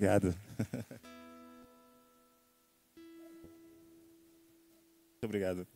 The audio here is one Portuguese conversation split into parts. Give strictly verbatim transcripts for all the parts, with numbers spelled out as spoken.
obrigado. Muito obrigado.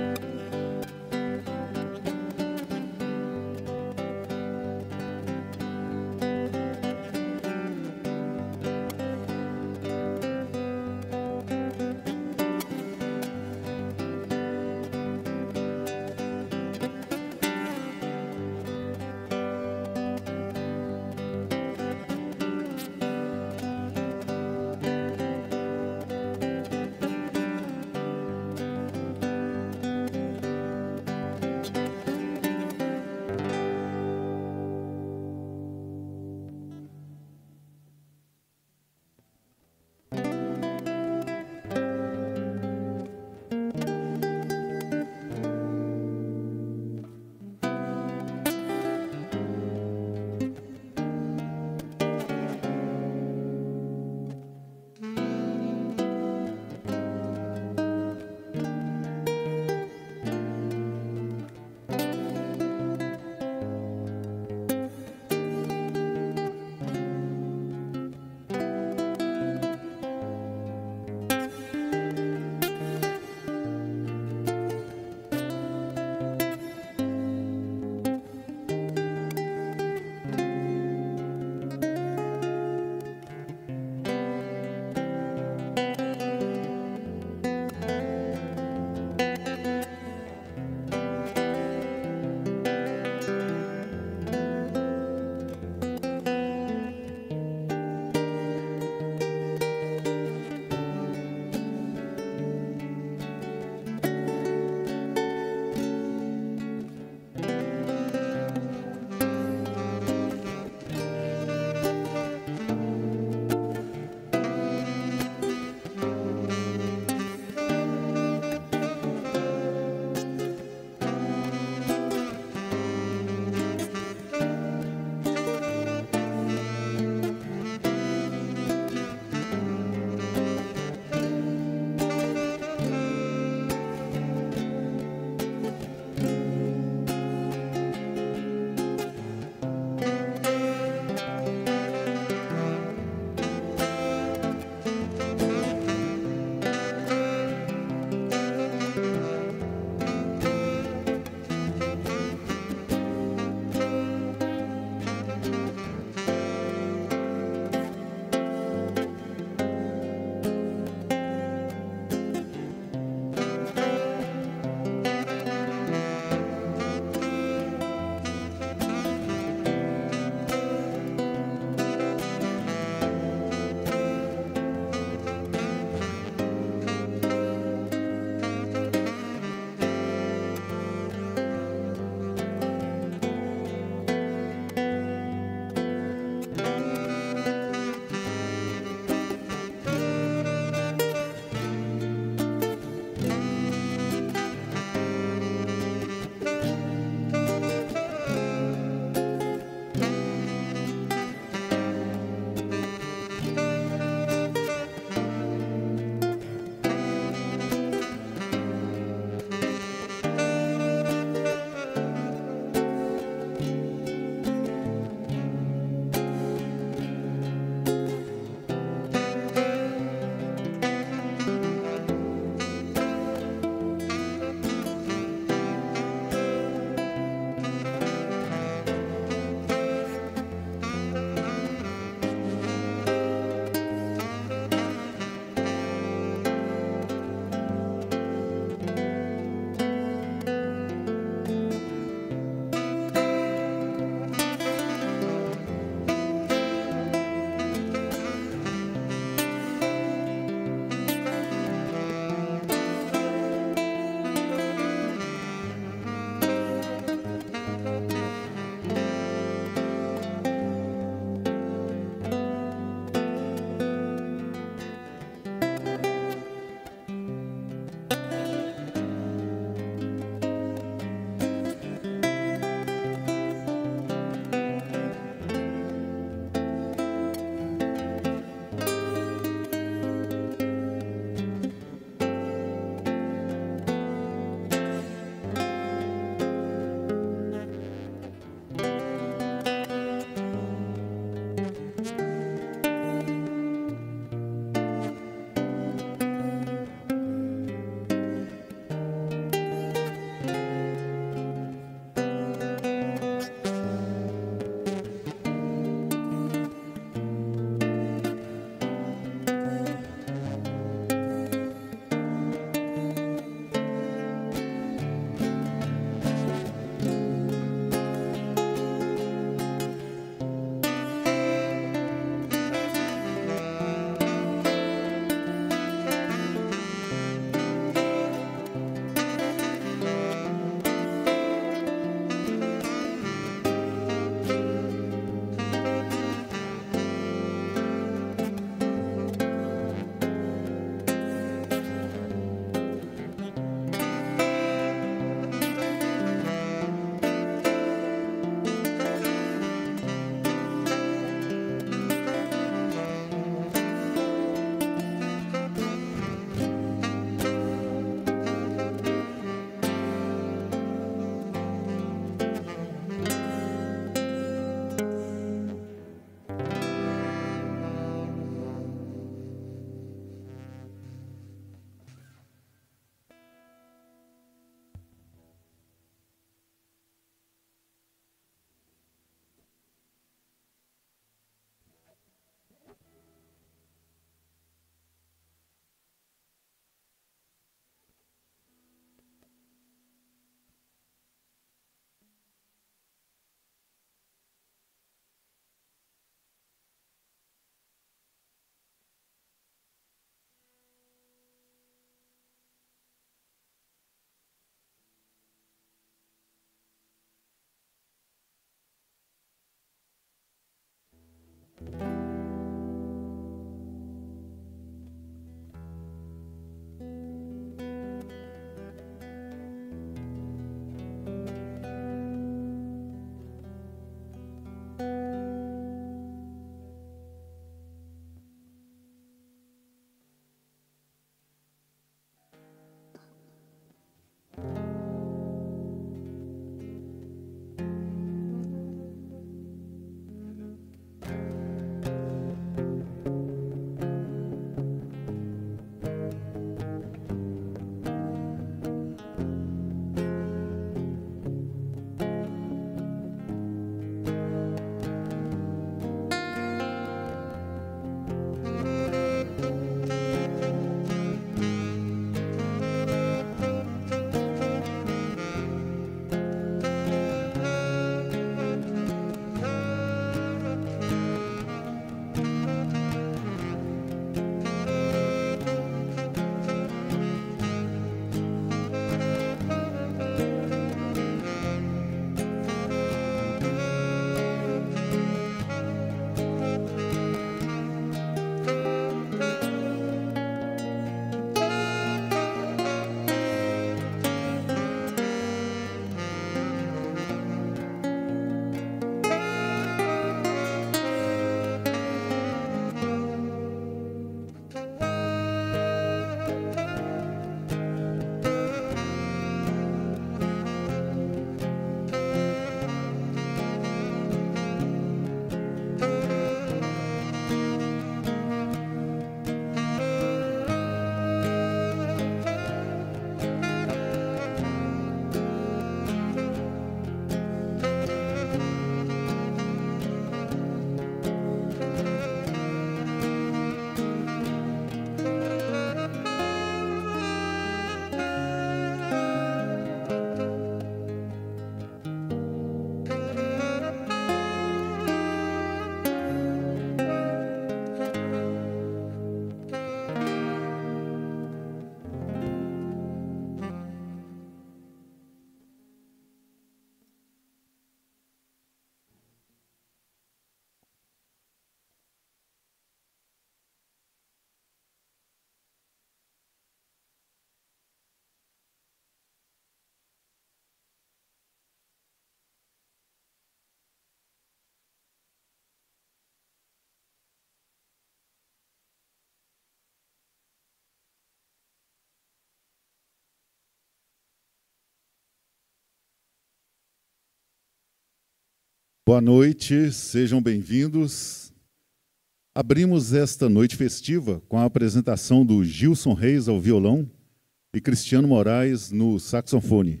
Boa noite, sejam bem-vindos. Abrimos esta noite festiva com a apresentação do Gilson Reis ao violão e Cristiano Moraes no saxofone.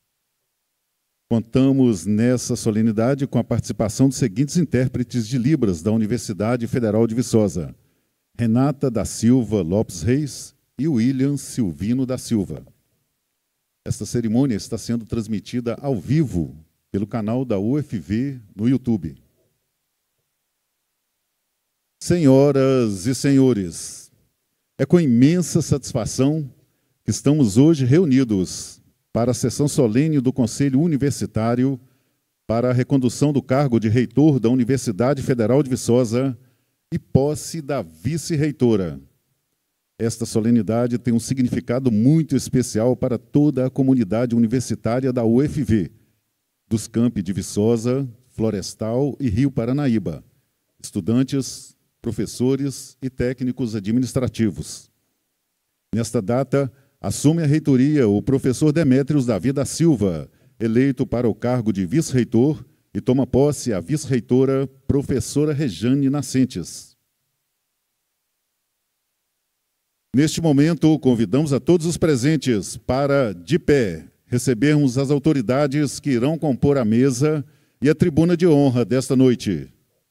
Contamos nessa solenidade com a participação dos seguintes intérpretes de Libras da Universidade Federal de Viçosa: Renata da Silva Lopes Reis e William Silvino da Silva. Esta cerimônia está sendo transmitida ao vivo pelo canal da U F V no YouTube. Senhoras e senhores, é com imensa satisfação que estamos hoje reunidos para a sessão solene do Conselho Universitário para a recondução do cargo de reitor da Universidade Federal de Viçosa e posse da vice-reitora. Esta solenidade tem um significado muito especial para toda a comunidade universitária da U F V, dos campi de Viçosa, Florestal e Rio Paranaíba, estudantes, professores e técnicos administrativos. Nesta data, assume a reitoria o professor Demétrios Davi da Silva, eleito para o cargo de vice-reitor, e toma posse a vice-reitora, professora Rejane Nascentes. Neste momento, convidamos a todos os presentes para, de pé, recebermos as autoridades que irão compor a mesa e a tribuna de honra desta noite.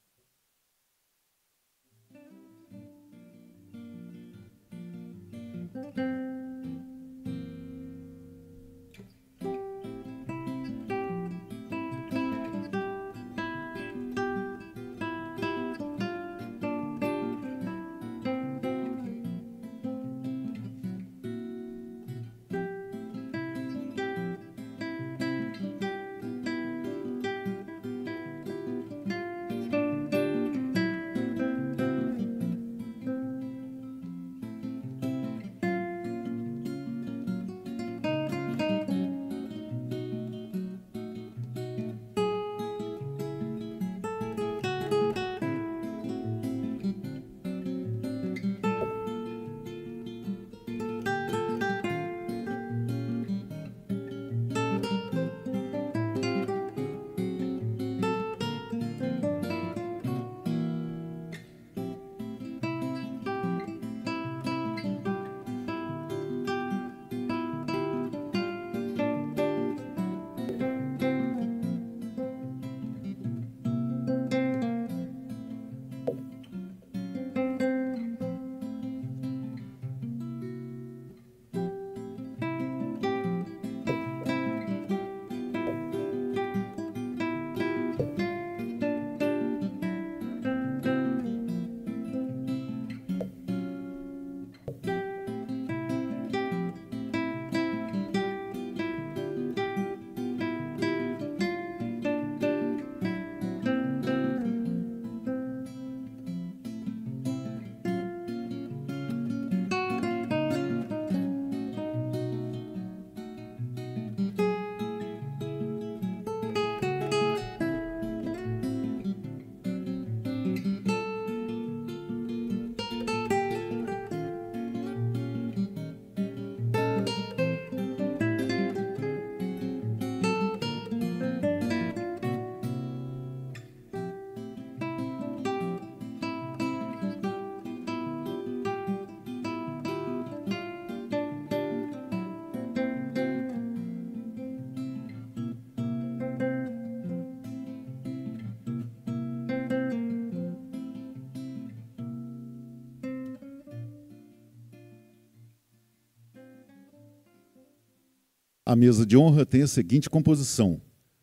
A mesa de honra tem a seguinte composição: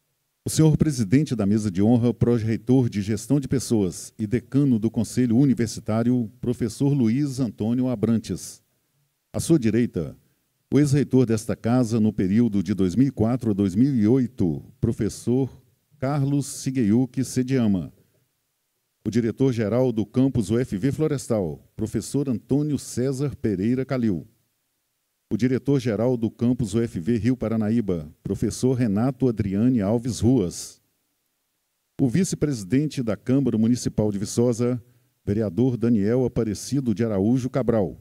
o senhor presidente da mesa de honra, pró-reitor de gestão de pessoas e decano do Conselho Universitário, professor Luiz Antônio Abrantes. À sua direita, o ex-reitor desta casa no período de dois mil e quatro a dois mil e oito, professor Carlos Sigeyuki Sediama. O diretor-geral do campus U F V Florestal, professor Antônio César Pereira Calil. O diretor-geral do campus U F V Rio Paranaíba, professor Renato Adriane Alves Ruas. O vice-presidente da Câmara Municipal de Viçosa, vereador Daniel Aparecido de Araújo Cabral.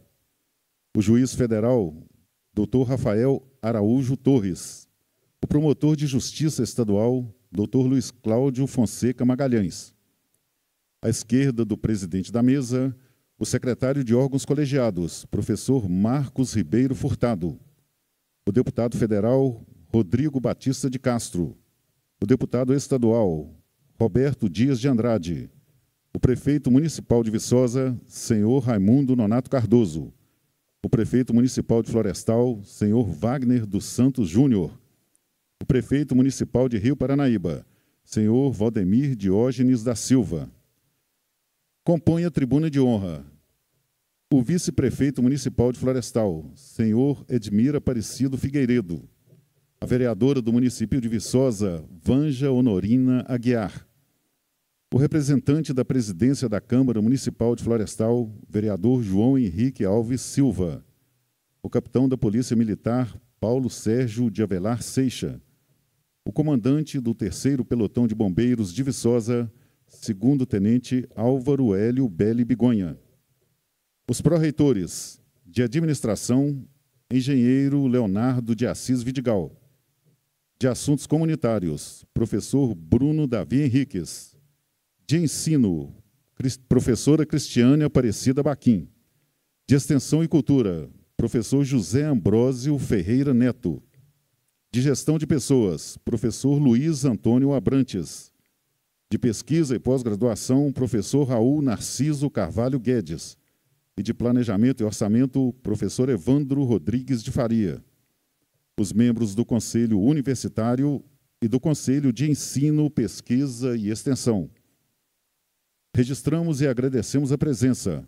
O juiz federal, doutor Rafael Araújo Torres. O promotor de justiça estadual, doutor Luiz Cláudio Fonseca Magalhães. À esquerda do presidente da mesa, o secretário de órgãos colegiados, professor Marcos Ribeiro Furtado, o deputado federal Rodrigo Batista de Castro, o deputado estadual Roberto Dias de Andrade, o prefeito municipal de Viçosa, senhor Raimundo Nonato Cardoso, o prefeito municipal de Florestal, senhor Wagner dos Santos Júnior, o prefeito municipal de Rio Paranaíba, senhor Valdemir Diógenes da Silva. Compõe a tribuna de honra o vice-prefeito municipal de Florestal, senhor Edmir Aparecido Figueiredo, a vereadora do município de Viçosa, Vanja Honorina Aguiar, o representante da presidência da Câmara Municipal de Florestal, vereador João Henrique Alves Silva, o capitão da Polícia Militar, Paulo Sérgio de Avelar Seixa, o comandante do terceiro Pelotão de Bombeiros de Viçosa, segundo-tenente Álvaro Hélio Belli Bigonha, os pró-reitores de Administração, engenheiro Leonardo de Assis Vidigal, de Assuntos Comunitários, professor Bruno Davi Henriques, de Ensino, professora Cristiane Aparecida Baquim, de Extensão e Cultura, professor José Ambrósio Ferreira Neto, de Gestão de Pessoas, professor Luiz Antônio Abrantes, de Pesquisa e Pós-Graduação, professor Raul Narciso Carvalho Guedes, e de Planejamento e Orçamento, professor Evandro Rodrigues de Faria, os membros do Conselho Universitário e do Conselho de Ensino, Pesquisa e Extensão. Registramos e agradecemos a presença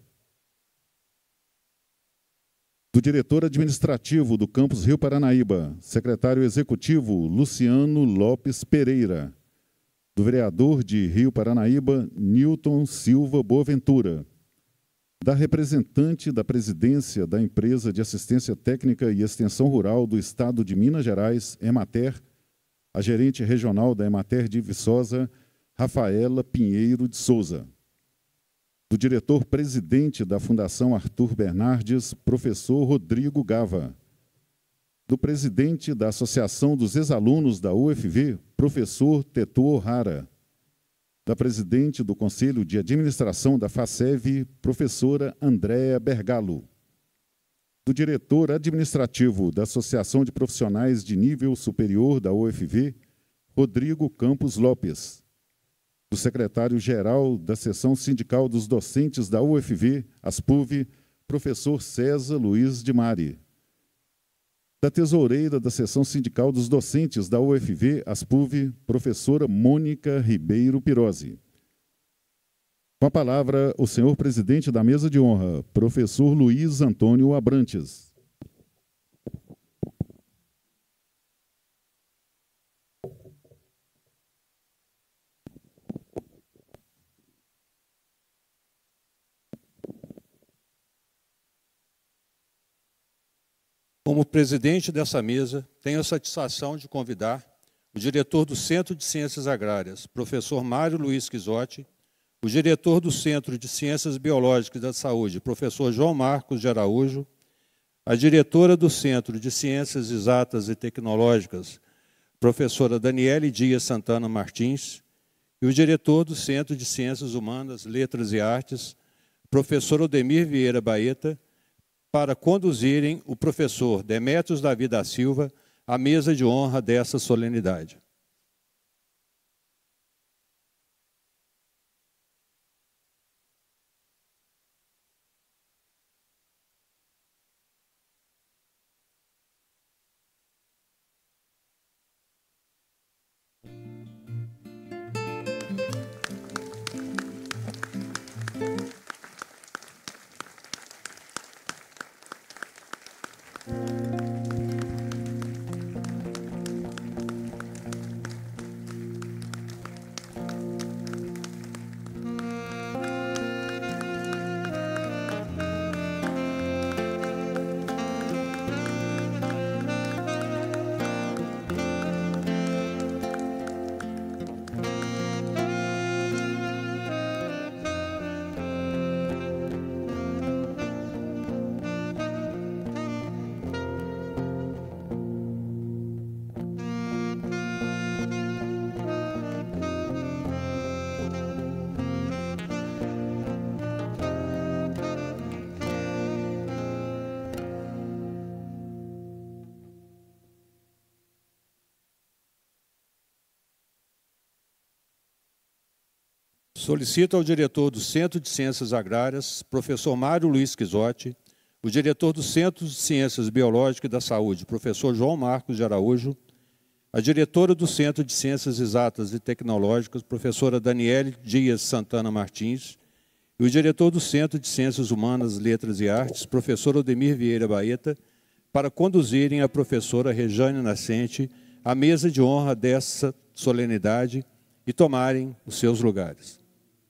do diretor administrativo do Campus Rio Paranaíba, secretário executivo Luciano Lopes Pereira, do vereador de Rio Paranaíba, Newton Silva Boaventura, da representante da presidência da Empresa de Assistência Técnica e Extensão Rural do Estado de Minas Gerais, Emater, a gerente regional da Emater de Viçosa, Rafaela Pinheiro de Souza, do diretor-presidente da Fundação Arthur Bernardes, professor Rodrigo Gava, do presidente da Associação dos Ex-Alunos da U F V, professor Tetu O'Hara, da presidente do Conselho de Administração da FACEV, professora Andréa Bergalo, do diretor administrativo da Associação de Profissionais de Nível Superior da U F V, Rodrigo Campos Lopes, do secretário-geral da Seção Sindical dos Docentes da U F V, ASPUV, professor César Luiz de Mari, da tesoureira da Seção Sindical dos Docentes da U F V, ASPUV, professora Mônica Ribeiro Pirozzi. Com a palavra, o senhor presidente da mesa de honra, professor Luiz Antônio Abrantes. Como presidente dessa mesa, tenho a satisfação de convidar o diretor do Centro de Ciências Agrárias, professor Mário Luiz Quisotti, o diretor do Centro de Ciências Biológicas e da Saúde, professor João Marcos de Araújo, a diretora do Centro de Ciências Exatas e Tecnológicas, professora Daniele Dias Santana Martins, e o diretor do Centro de Ciências Humanas, Letras e Artes, professor Odemir Vieira Baeta, para conduzirem o professor Demétrios Davi da Silva à mesa de honra dessa solenidade. Solicito ao diretor do Centro de Ciências Agrárias, professor Mário Luiz Quisotti, o diretor do Centro de Ciências Biológicas e da Saúde, professor João Marcos de Araújo, a diretora do Centro de Ciências Exatas e Tecnológicas, professora Daniele Dias Santana Martins, e o diretor do Centro de Ciências Humanas, Letras e Artes, professor Odemir Vieira Baeta, para conduzirem a professora Rejane Nascente à mesa de honra dessa solenidade e tomarem os seus lugares.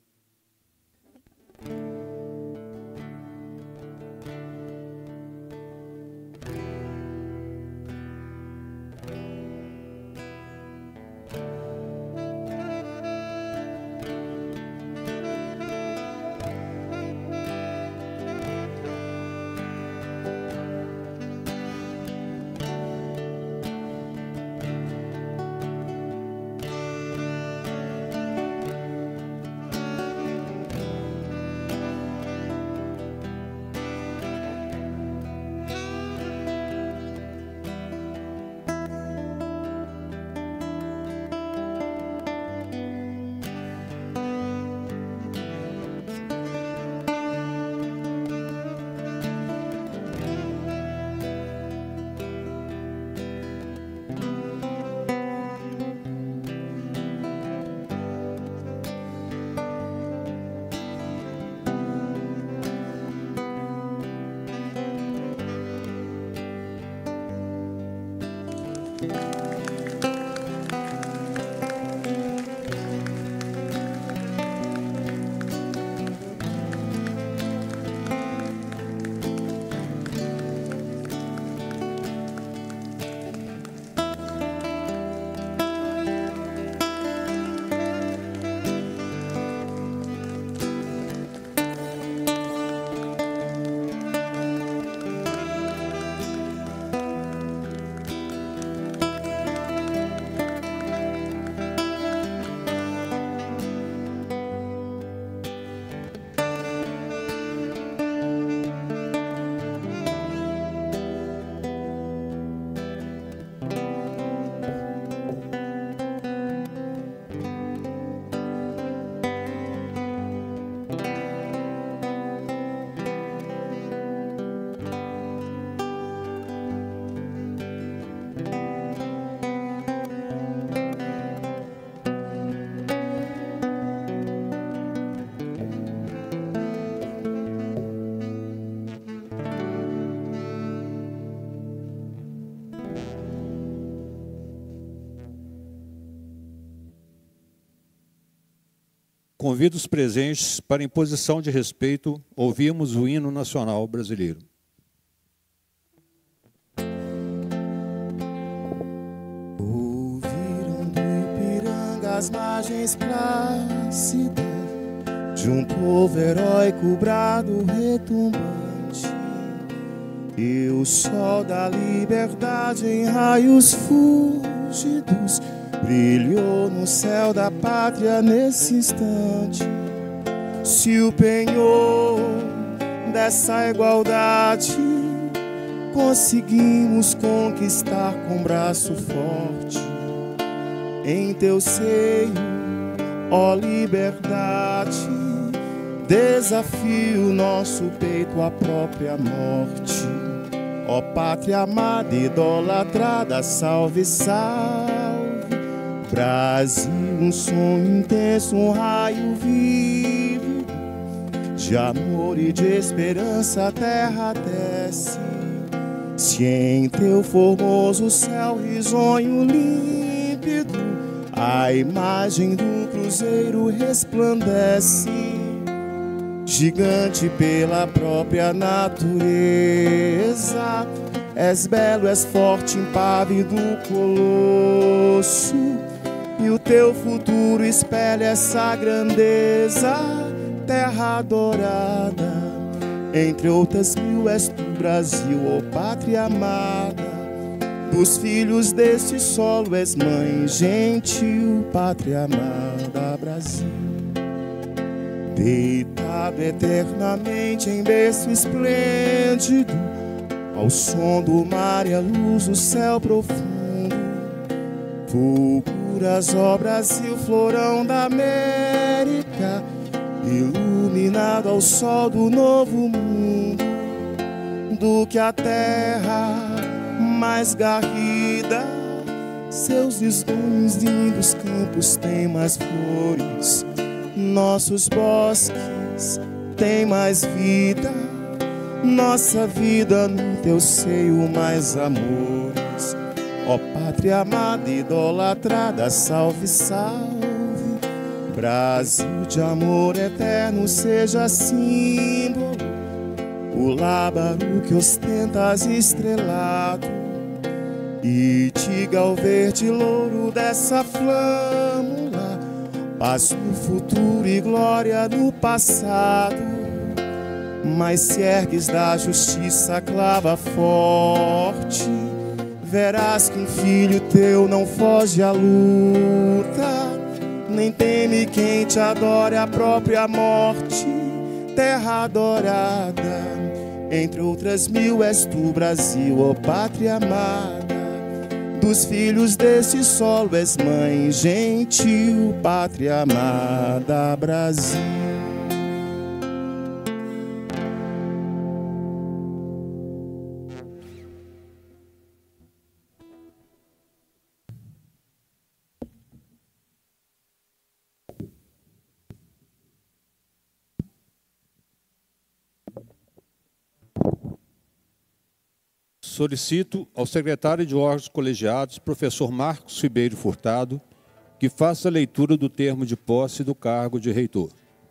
Convido os presentes para, em posição de respeito, ouvirmos o hino nacional brasileiro. Ouviram do Ipiranga as margens plácidas de um povo heróico brado retumbante, e o sol da liberdade em raios fúlgidos brilhou no céu da pátria nesse instante. Se o penhor dessa igualdade conseguimos conquistar com braço forte, em teu seio, ó liberdade, desafio nosso peito à própria morte. Ó pátria amada, idolatrada, salve, salve Brasil, um sonho intenso, um raio vivo de amor e de esperança a terra desce. Se em teu formoso céu risonho límpido a imagem do cruzeiro resplandece, gigante pela própria natureza, és belo, és forte, impávido colosso, e o teu futuro espelha essa grandeza. Terra adorada, entre outras mil és tu, Brasil, ó pátria amada. Dos filhos deste solo és mãe gentil, pátria amada, Brasil. Deitado eternamente em berço esplêndido, ao som do mar e a luz do céu profundo, fulgura criaturas, ó Brasil, florão da América, iluminado ao sol do novo mundo, do que a terra mais garrida, seus lisboões lindos campos têm mais flores, nossos bosques têm mais vida, nossa vida no teu seio mais amores. Ó pátria amada, idolatrada, salve, salve, Brasil de amor eterno, seja símbolo, o lábaro que ostentas estrelado, e diga ao verde louro dessa flâmula, paz no futuro e glória no passado. Mas se ergues da justiça a clava forte, verás que um filho teu não foge à luta, nem teme quem te adore a própria morte. Terra adorada, entre outras mil és tu, Brasil, ó pátria amada, dos filhos deste solo és mãe gentil, pátria amada, Brasil. Solicito ao secretário de órgãos colegiados, professor Marcos Ribeiro Furtado, que faça a leitura do termo de posse do cargo de reitor.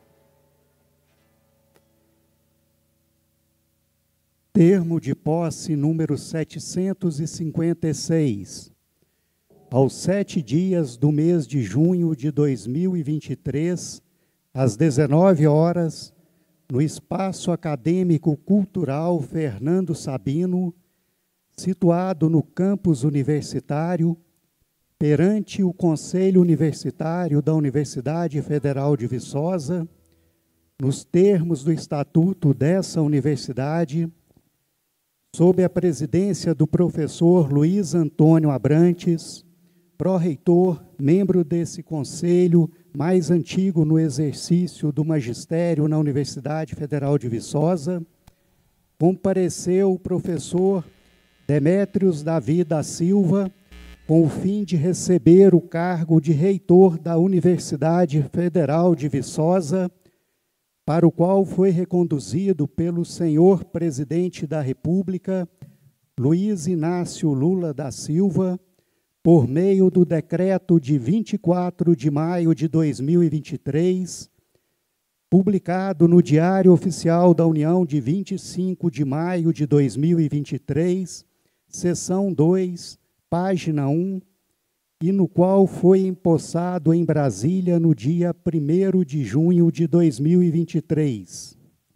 Termo de posse número setecentos e cinquenta e seis. Aos sete dias do mês de junho de dois mil e vinte e três, às dezenove horas, no Espaço Acadêmico Cultural Fernando Sabino, situado no campus universitário, perante o Conselho Universitário da Universidade Federal de Viçosa, nos termos do estatuto dessa universidade, sob a presidência do professor Luiz Antônio Abrantes, pró-reitor, membro desse conselho mais antigo no exercício do magistério na Universidade Federal de Viçosa, compareceu o professor Demétrios Davi da Silva, com o fim de receber o cargo de reitor da Universidade Federal de Viçosa, para o qual foi reconduzido pelo senhor presidente da República, Luiz Inácio Lula da Silva, por meio do decreto de vinte e quatro de maio de dois mil e vinte e três, publicado no Diário Oficial da União de vinte e cinco de maio de dois mil e vinte e três, seção dois, página um, e no qual foi empossado em Brasília no dia primeiro de junho de dois mil e vinte e três.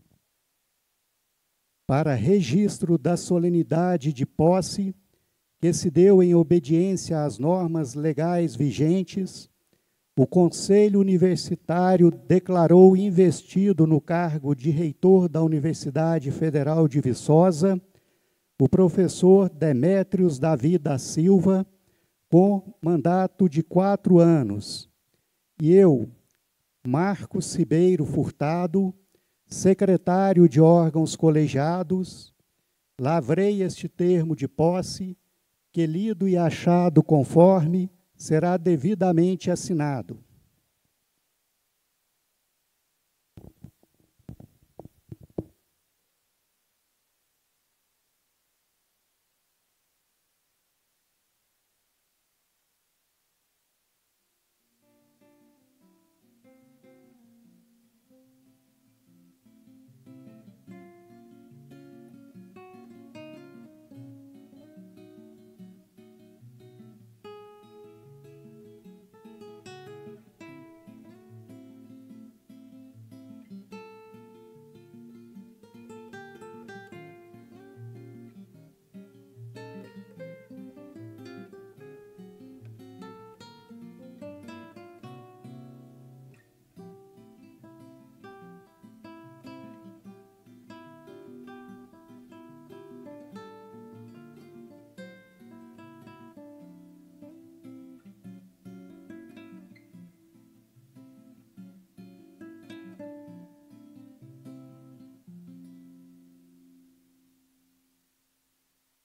Para registro da solenidade de posse, que se deu em obediência às normas legais vigentes, o Conselho Universitário declarou investido no cargo de reitor da Universidade Federal de Viçosa o professor Demétrios Davi da Silva, com mandato de quatro anos, e eu, Marcos Ribeiro Furtado, secretário de órgãos colegiados, lavrei este termo de posse, que, lido e achado conforme, será devidamente assinado.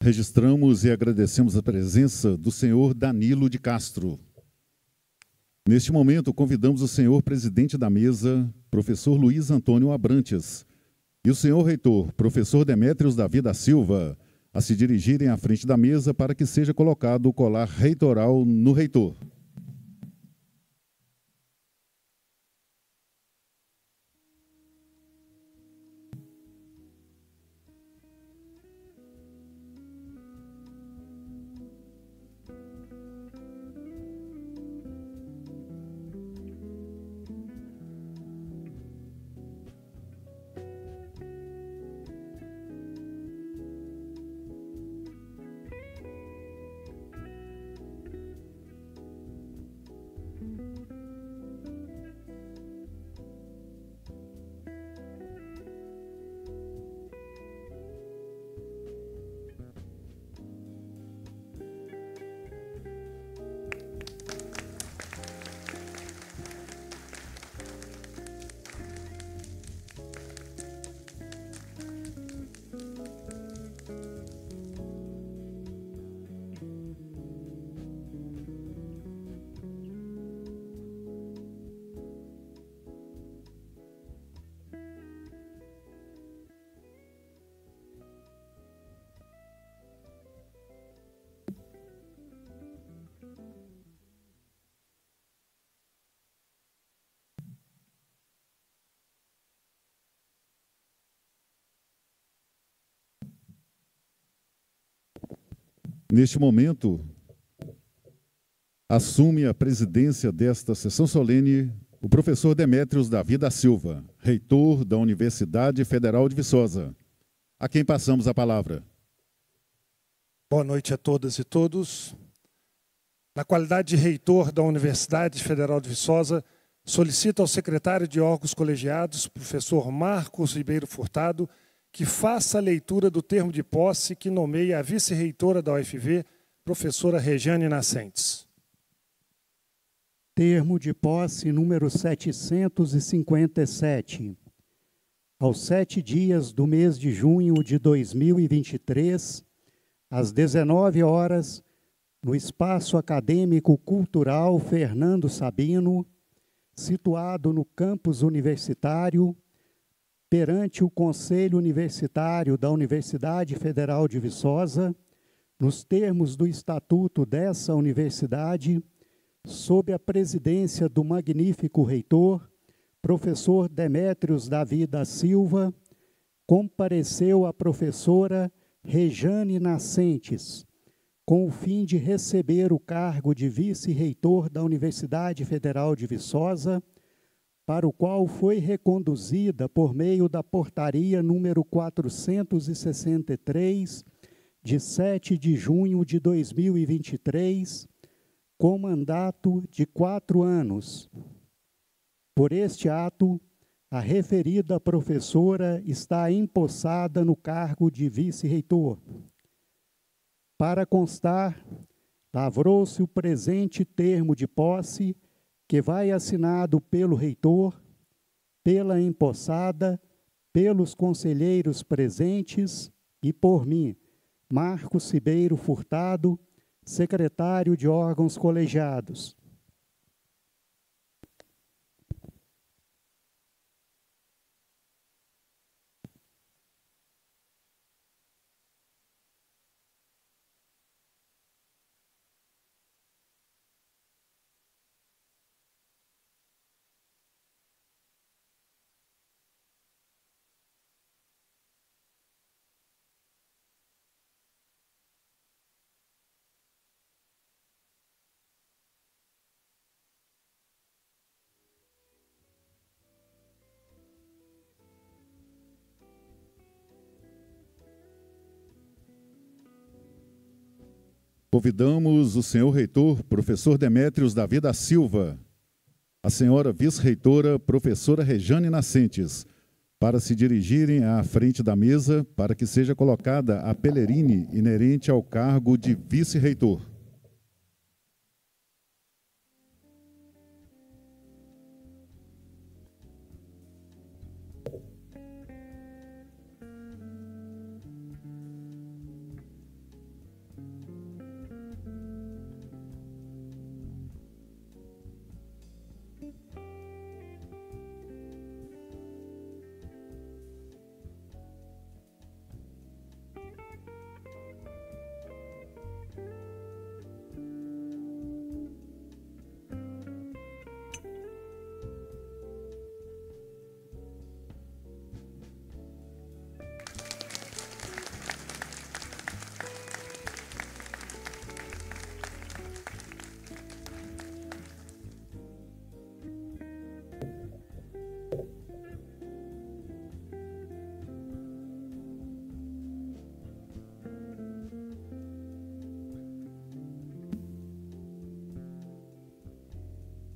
registramos e agradecemos a presença do senhor Danilo de Castro. Neste momento, convidamos o senhor presidente da mesa, professor Luiz Antônio Abrantes, e o senhor reitor, professor Demétrios Davi da Silva, a se dirigirem à frente da mesa para que seja colocado o colar reitoral no reitor. Neste momento, assume a presidência desta sessão solene o professor Demétrios Davi da Silva, reitor da Universidade Federal de Viçosa, a quem passamos a palavra. Boa noite a todas e todos. Na qualidade de reitor da Universidade Federal de Viçosa, solicito ao secretário de órgãos colegiados, professor Marcos Ribeiro Furtado, que faça a leitura do termo de posse que nomeia a vice-reitora da U F V, professora Rejane Nascentes. Termo de posse número setecentos e cinquenta e sete. Aos sete dias do mês de junho de dois mil e vinte e três, às dezenove horas, no Espaço Acadêmico Cultural Fernando Sabino, situado no campus universitário, perante o Conselho Universitário da Universidade Federal de Viçosa, nos termos do Estatuto dessa universidade, sob a presidência do magnífico reitor, professor Demétrios Davi da Silva, compareceu a professora Rejane Nascentes, com o fim de receber o cargo de vice-reitor da Universidade Federal de Viçosa, para o qual foi reconduzida por meio da portaria número quatrocentos e sessenta e três, de sete de junho de dois mil e vinte e três, com mandato de quatro anos. Por este ato, a referida professora está empossada no cargo de vice-reitor. Para constar, lavrou-se o presente termo de posse, que vai assinado pelo reitor, pela empossada, pelos conselheiros presentes e por mim, Marcos Ribeiro Furtado, secretário de órgãos colegiados. Convidamos o senhor reitor, professor Demétrios Davi da Silva, a senhora vice-reitora, professora Rejane Nascentes, para se dirigirem à frente da mesa para que seja colocada a pelerine inerente ao cargo de vice-reitor.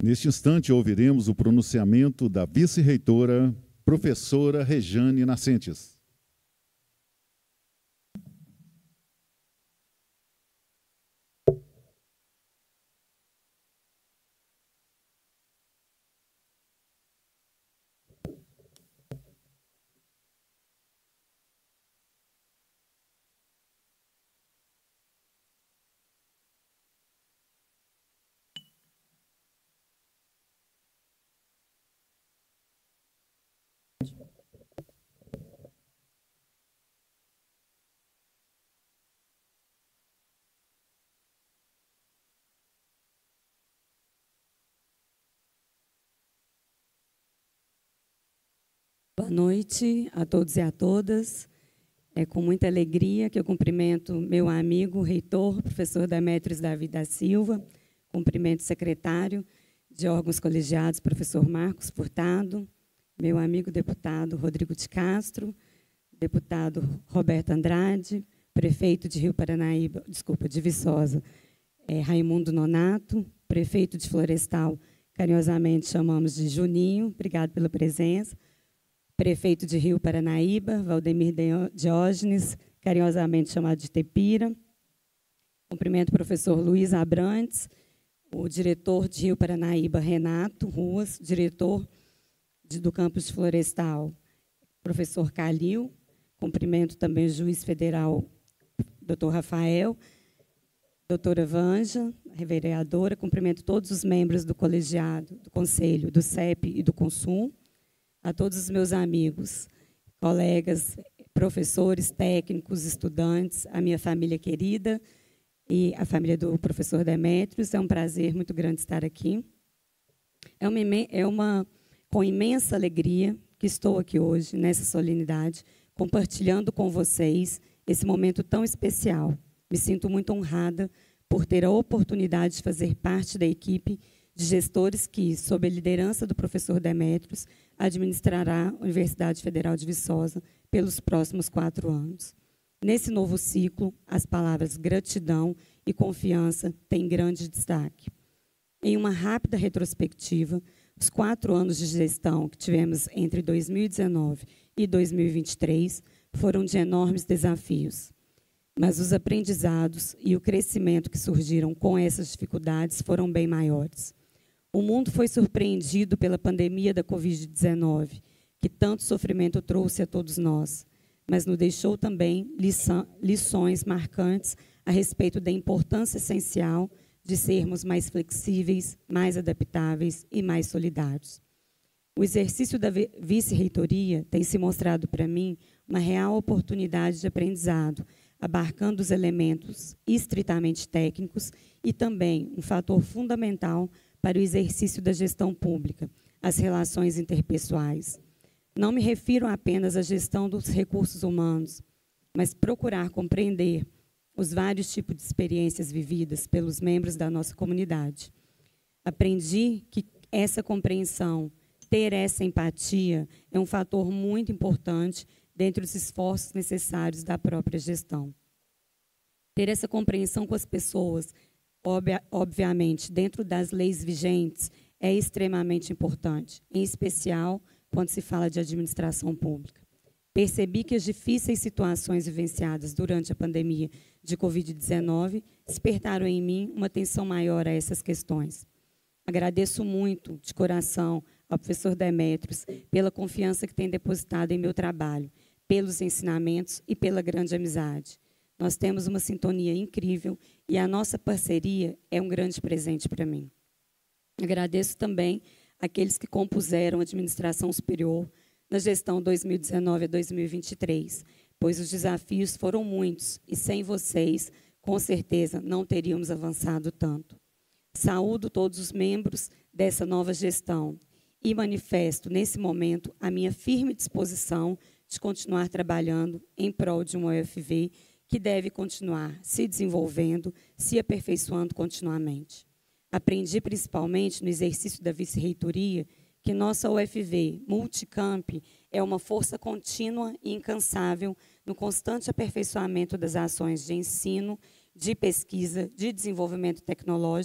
Neste instante, ouviremos o pronunciamento da vice-reitora, professora Rejane Nascentes. Boa noite a todos e a todas. É com muita alegria que eu cumprimento meu amigo, reitor, professor Demétrios Davi da Silva, cumprimento o secretário de órgãos colegiados, professor Marcos Furtado, meu amigo deputado Rodrigo de Castro, deputado Roberto Andrade, prefeito de Rio Paranaíba, desculpa, de Viçosa, é, Raimundo Nonato, prefeito de Florestal, carinhosamente chamamos de Juninho, obrigado pela presença, prefeito de Rio Paranaíba, Valdemir Diógenes, carinhosamente chamado de Tepira. Cumprimento o professor Luiz Abrantes, o diretor de Rio Paranaíba, Renato Ruas, diretor de, do campus de Florestal, professor Calil. Cumprimento também o juiz federal, doutor Rafael, doutora Vanja, vereadora. Cumprimento todos os membros do colegiado, do conselho, do C E P e do Consul. A todos os meus amigos, colegas, professores, técnicos, estudantes, a minha família querida e a família do professor Demétrios. É um prazer muito grande estar aqui. É uma, é uma com imensa alegria que estou aqui hoje, nessa solenidade, compartilhando com vocês esse momento tão especial. Me sinto muito honrada por ter a oportunidade de fazer parte da equipe de gestores que, sob a liderança do professor Demétrios, administrará a Universidade Federal de Viçosa pelos próximos quatro anos. Nesse novo ciclo, as palavras gratidão e confiança têm grande destaque. Em uma rápida retrospectiva, os quatro anos de gestão que tivemos entre dois mil e dezenove e dois mil e vinte e três foram de enormes desafios. Mas os aprendizados e o crescimento que surgiram com essas dificuldades foram bem maiores. O mundo foi surpreendido pela pandemia da covid dezenove, que tanto sofrimento trouxe a todos nós, mas nos deixou também lições marcantes a respeito da importância essencial de sermos mais flexíveis, mais adaptáveis e mais solidários. O exercício da vice-reitoria tem se mostrado para mim uma real oportunidade de aprendizado, abarcando os elementos estritamente técnicos e também um fator fundamental para o exercício da gestão pública, as relações interpessoais. Não me refiro apenas à gestão dos recursos humanos, mas procurar compreender os vários tipos de experiências vividas pelos membros da nossa comunidade. Aprendi que essa compreensão, ter essa empatia, é um fator muito importante dentre os esforços necessários da própria gestão. Ter essa compreensão com as pessoas, obviamente, dentro das leis vigentes, é extremamente importante, em especial quando se fala de administração pública. Percebi que as difíceis situações vivenciadas durante a pandemia de covid dezenove despertaram em mim uma atenção maior a essas questões. Agradeço muito, de coração, ao professor Demétrios pela confiança que tem depositado em meu trabalho, pelos ensinamentos e pela grande amizade. Nós temos uma sintonia incrível e a nossa parceria é um grande presente para mim. Agradeço também àqueles que compuseram a administração superior na gestão dois mil e dezenove a dois mil e vinte e três, pois os desafios foram muitos e sem vocês, com certeza, não teríamos avançado tanto. Saúdo todos os membros dessa nova gestão e manifesto, nesse momento, a minha firme disposição de continuar trabalhando em prol de uma U F V que deve continuar se desenvolvendo, se aperfeiçoando continuamente. Aprendi, principalmente, no exercício da vice-reitoria, que nossa U F V Multicamp é uma força contínua e incansável no constante aperfeiçoamento das ações de ensino, de pesquisa, de desenvolvimento tecnológico,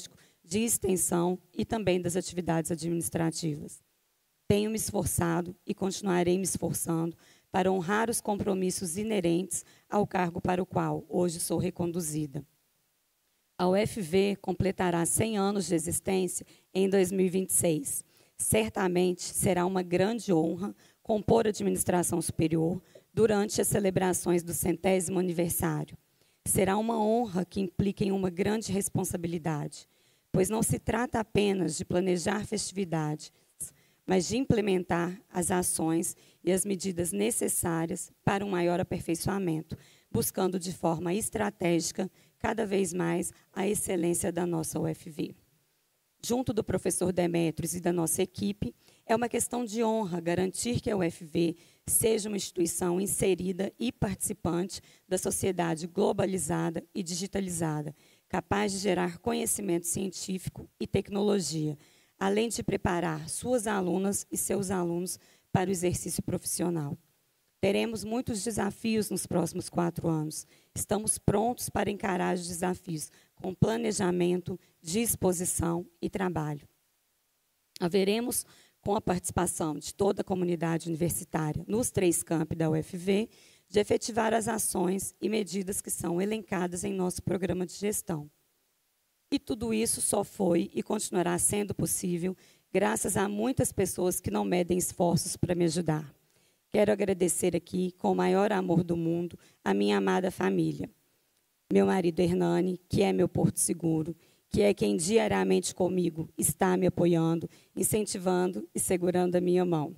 de extensão e também das atividades administrativas. Tenho me esforçado e continuarei me esforçando para honrar os compromissos inerentes ao cargo para o qual hoje sou reconduzida. A U F V completará cem anos de existência em dois mil e vinte e seis. Certamente será uma grande honra compor a administração superior durante as celebrações do centésimo aniversário. Será uma honra que implica em uma grande responsabilidade, pois não se trata apenas de planejar festividades, mas de implementar as ações e as medidas necessárias para um maior aperfeiçoamento, buscando de forma estratégica cada vez mais a excelência da nossa U F V. Junto do professor Demétrios e da nossa equipe, é uma questão de honra garantir que a U F V seja uma instituição inserida e participante da sociedade globalizada e digitalizada, capaz de gerar conhecimento científico e tecnologia, além de preparar suas alunas e seus alunos para o exercício profissional. Teremos muitos desafios nos próximos quatro anos. Estamos prontos para encarar os desafios com planejamento, disposição e trabalho. Haveremos, com a participação de toda a comunidade universitária nos três campi da U F V, de efetivar as ações e medidas que são elencadas em nosso programa de gestão. E tudo isso só foi e continuará sendo possível graças a muitas pessoas que não medem esforços para me ajudar. Quero agradecer aqui, com o maior amor do mundo, a minha amada família. Meu marido Hernani, que é meu porto seguro, que é quem diariamente comigo está me apoiando, incentivando e segurando a minha mão.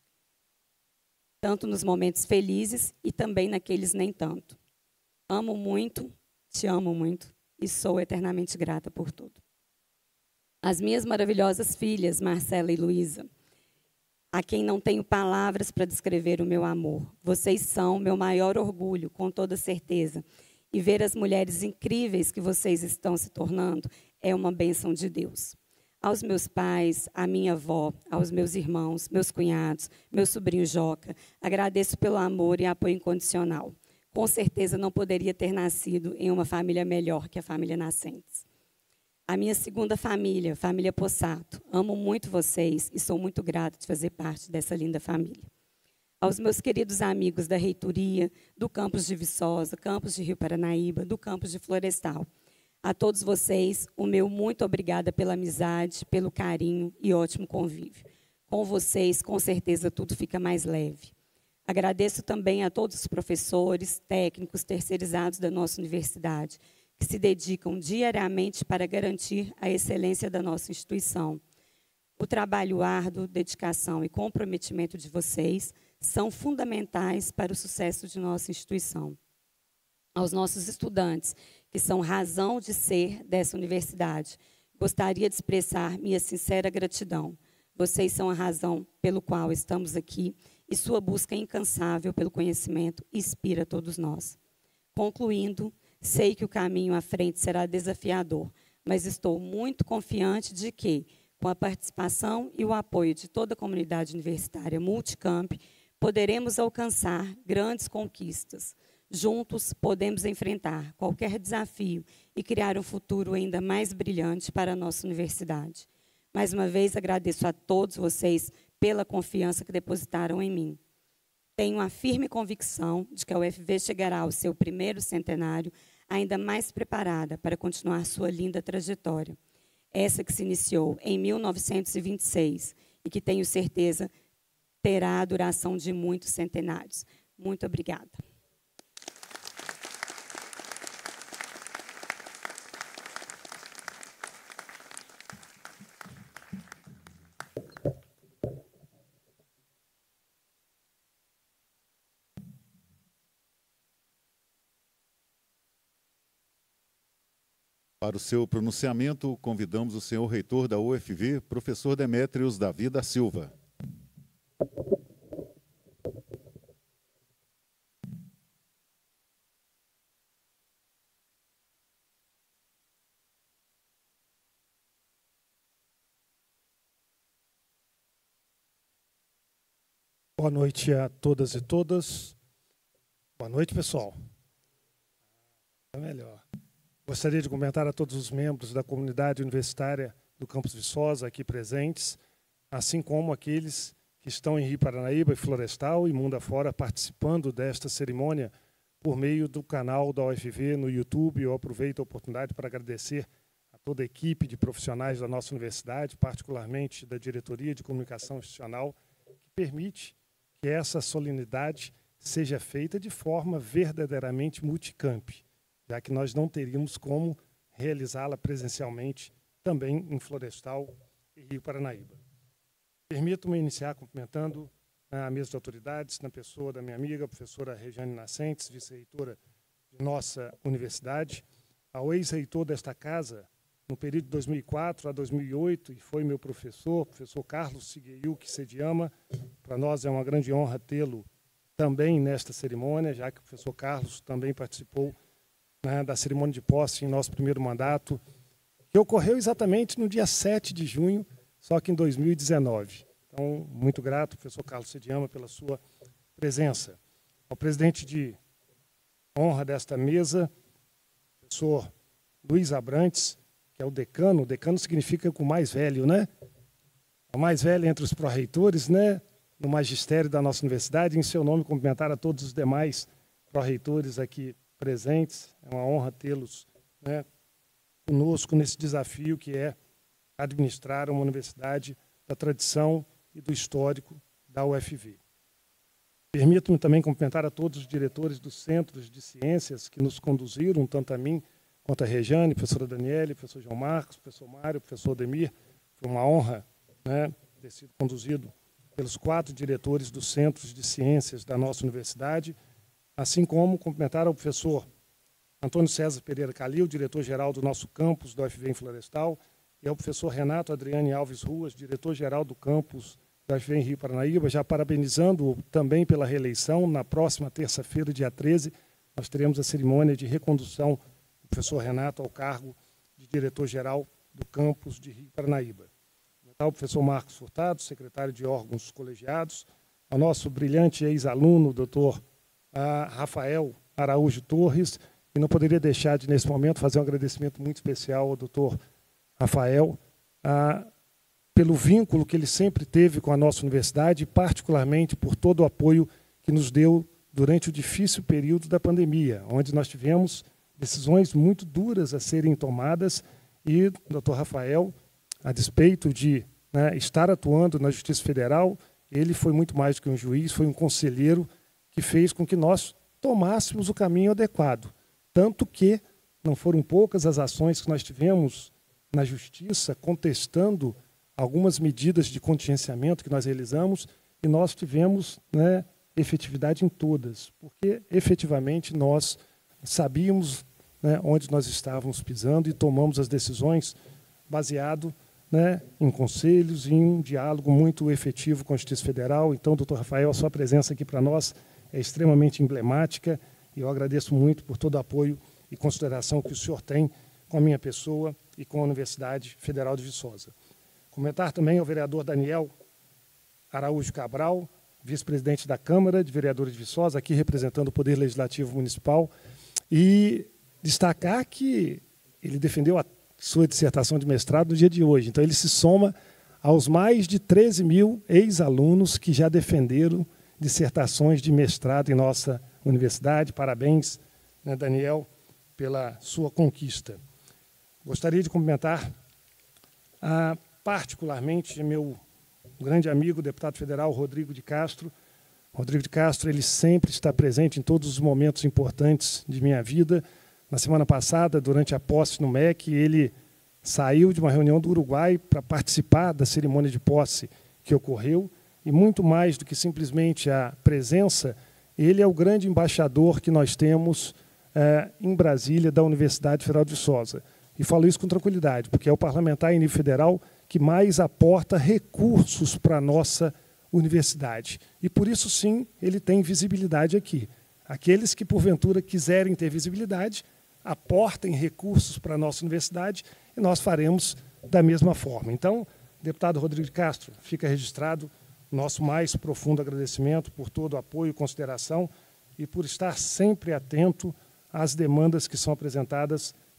Tanto nos momentos felizes e também naqueles nem tanto. Amo muito, te amo muito e sou eternamente grata por tudo. As minhas maravilhosas filhas, Marcela e Luísa, a quem não tenho palavras para descrever o meu amor. Vocês são meu maior orgulho, com toda certeza. E ver as mulheres incríveis que vocês estão se tornando é uma bênção de Deus. Aos meus pais, à minha avó, aos meus irmãos, meus cunhados, meu sobrinho Joca, agradeço pelo amor e apoio incondicional. Com certeza não poderia ter nascido em uma família melhor que a família Nascentes. A minha segunda família, família Possato. Amo muito vocês e sou muito grata de fazer parte dessa linda família. Aos meus queridos amigos da reitoria, do campus de Viçosa, campus de Rio Paranaíba, do campus de Florestal. A todos vocês, o meu muito obrigada pela amizade, pelo carinho e ótimo convívio. Com vocês, com certeza, tudo fica mais leve. Agradeço também a todos os professores, técnicos, terceirizados da nossa universidade, que se dedicam diariamente para garantir a excelência da nossa instituição. O trabalho árduo, dedicação e comprometimento de vocês são fundamentais para o sucesso de nossa instituição. Aos nossos estudantes, que são razão de ser dessa universidade, gostaria de expressar minha sincera gratidão. Vocês são a razão pelo qual estamos aqui e sua busca incansável pelo conhecimento inspira todos nós. Concluindo, sei que o caminho à frente será desafiador, mas estou muito confiante de que, com a participação e o apoio de toda a comunidade universitária Multicamp, poderemos alcançar grandes conquistas. Juntos, podemos enfrentar qualquer desafio e criar um futuro ainda mais brilhante para a nossa universidade. Mais uma vez, agradeço a todos vocês pela confiança que depositaram em mim. Tenho a firme convicção de que a U F V chegará ao seu primeiro centenário ainda mais preparada para continuar sua linda trajetória. Essa que se iniciou em mil novecentos e vinte e seis e que, tenho certeza, terá a duração de muitos centenários. Muito obrigada. Para o seu pronunciamento, convidamos o senhor reitor da U F V, professor Demétrios Davi da Silva. Boa noite a todas e todas. Boa noite, pessoal. É melhor. Gostaria de cumprimentar a todos os membros da comunidade universitária do campus Viçosa aqui presentes, assim como aqueles que estão em Rio Paranaíba e Florestal e mundo afora participando desta cerimônia por meio do canal da U F V no YouTube. Eu aproveito a oportunidade para agradecer a toda a equipe de profissionais da nossa universidade, particularmente da Diretoria de Comunicação Institucional, que permite que essa solenidade seja feita de forma verdadeiramente multicamp, já que nós não teríamos como realizá-la presencialmente também em Florestal e Rio Paranaíba. Permito-me iniciar cumprimentando a mesa de autoridades, na pessoa da minha amiga, a professora Regiane Nascentes, vice-reitora de nossa universidade, ao ex-reitor desta casa, no período de dois mil e quatro a dois mil e oito, e foi meu professor, professor Carlos Sigueiuque Sediama. Para nós é uma grande honra tê-lo também nesta cerimônia, já que o professor Carlos também participou, né, da cerimônia de posse em nosso primeiro mandato, que ocorreu exatamente no dia sete de junho, só que em dois mil e dezenove. Então, muito grato, professor Carlos Sediama, pela sua presença. Ao presidente de honra desta mesa, professor Luiz Abrantes, que é o decano. O decano significa o mais velho, né? O mais velho entre os pró-reitores, né? No magistério da nossa universidade. Em seu nome, cumprimentar a todos os demais pró-reitores aqui presentes. É uma honra tê-los, né, conosco nesse desafio que é administrar uma universidade da tradição e do histórico da U F V. Permito-me também cumprimentar a todos os diretores dos centros de ciências que nos conduziram, tanto a mim quanto a Regiane, professora Daniele, professor João Marcos, professor Mário, professor Ademir. Foi uma honra, né, ter sido conduzido pelos quatro diretores dos centros de ciências da nossa universidade, assim como cumprimentar ao professor Antônio César Pereira Calil, diretor-geral do nosso campus da U F V em Florestal, e ao professor Renato Adriane Alves Ruas, diretor-geral do campus da U F V em Rio Paranaíba, já parabenizando-o também pela reeleição. Na próxima terça-feira, dia treze, nós teremos a cerimônia de recondução do professor Renato ao cargo de diretor-geral do campus de Rio Paranaíba. Ao professor Marcos Furtado, secretário de órgãos colegiados, ao nosso brilhante ex-aluno, doutor Rafael Araújo Torres, e não poderia deixar de, nesse momento, fazer um agradecimento muito especial ao doutor Rafael, a, pelo vínculo que ele sempre teve com a nossa universidade, e particularmente por todo o apoio que nos deu durante o difícil período da pandemia, onde nós tivemos decisões muito duras a serem tomadas, e o doutor Rafael, a despeito de, né, estar atuando na Justiça Federal, ele foi muito mais do que um juiz, foi um conselheiro que fez com que nós tomássemos o caminho adequado. Tanto que não foram poucas as ações que nós tivemos na Justiça contestando algumas medidas de contingenciamento que nós realizamos, e nós tivemos, né, efetividade em todas, porque efetivamente nós sabíamos, né, onde nós estávamos pisando e tomamos as decisões baseado, né, em conselhos e em um diálogo muito efetivo com a Justiça Federal. Então, doutor Rafael, a sua presença aqui para nós é extremamente emblemática, e eu agradeço muito por todo o apoio e consideração que o senhor tem com a minha pessoa e com a Universidade Federal de Viçosa. Comentar também ao vereador Daniel Araújo Cabral, vice-presidente da Câmara de Vereadores de Viçosa, aqui representando o Poder Legislativo Municipal, e destacar que ele defendeu a sua dissertação de mestrado no dia de hoje. Então, ele se soma aos mais de treze mil ex-alunos que já defenderam dissertações de mestrado em nossa universidade. Parabéns, né, Daniel, pela sua conquista. Gostaria de cumprimentar a, particularmente meu grande amigo, o deputado federal Rodrigo de Castro. Rodrigo de Castro, ele sempre está presente em todos os momentos importantes de minha vida. Na semana passada, durante a posse no M E C, ele saiu de uma reunião do Uruguai para participar da cerimônia de posse que ocorreu, e muito mais do que simplesmente a presença, ele é o grande embaixador que nós temos é, em Brasília, da Universidade Federal de Viçosa. E falo isso com tranquilidade, porque é o parlamentar em nível federal que mais aporta recursos para a nossa universidade. E, por isso, sim, ele tem visibilidade aqui. Aqueles que, porventura, quiserem ter visibilidade, aportem recursos para a nossa universidade, e nós faremos da mesma forma. Então, deputado Rodrigo de Castro, fica registrado nosso mais profundo agradecimento por todo o apoio e consideração, e por estar sempre atento às demandas que são apresentadas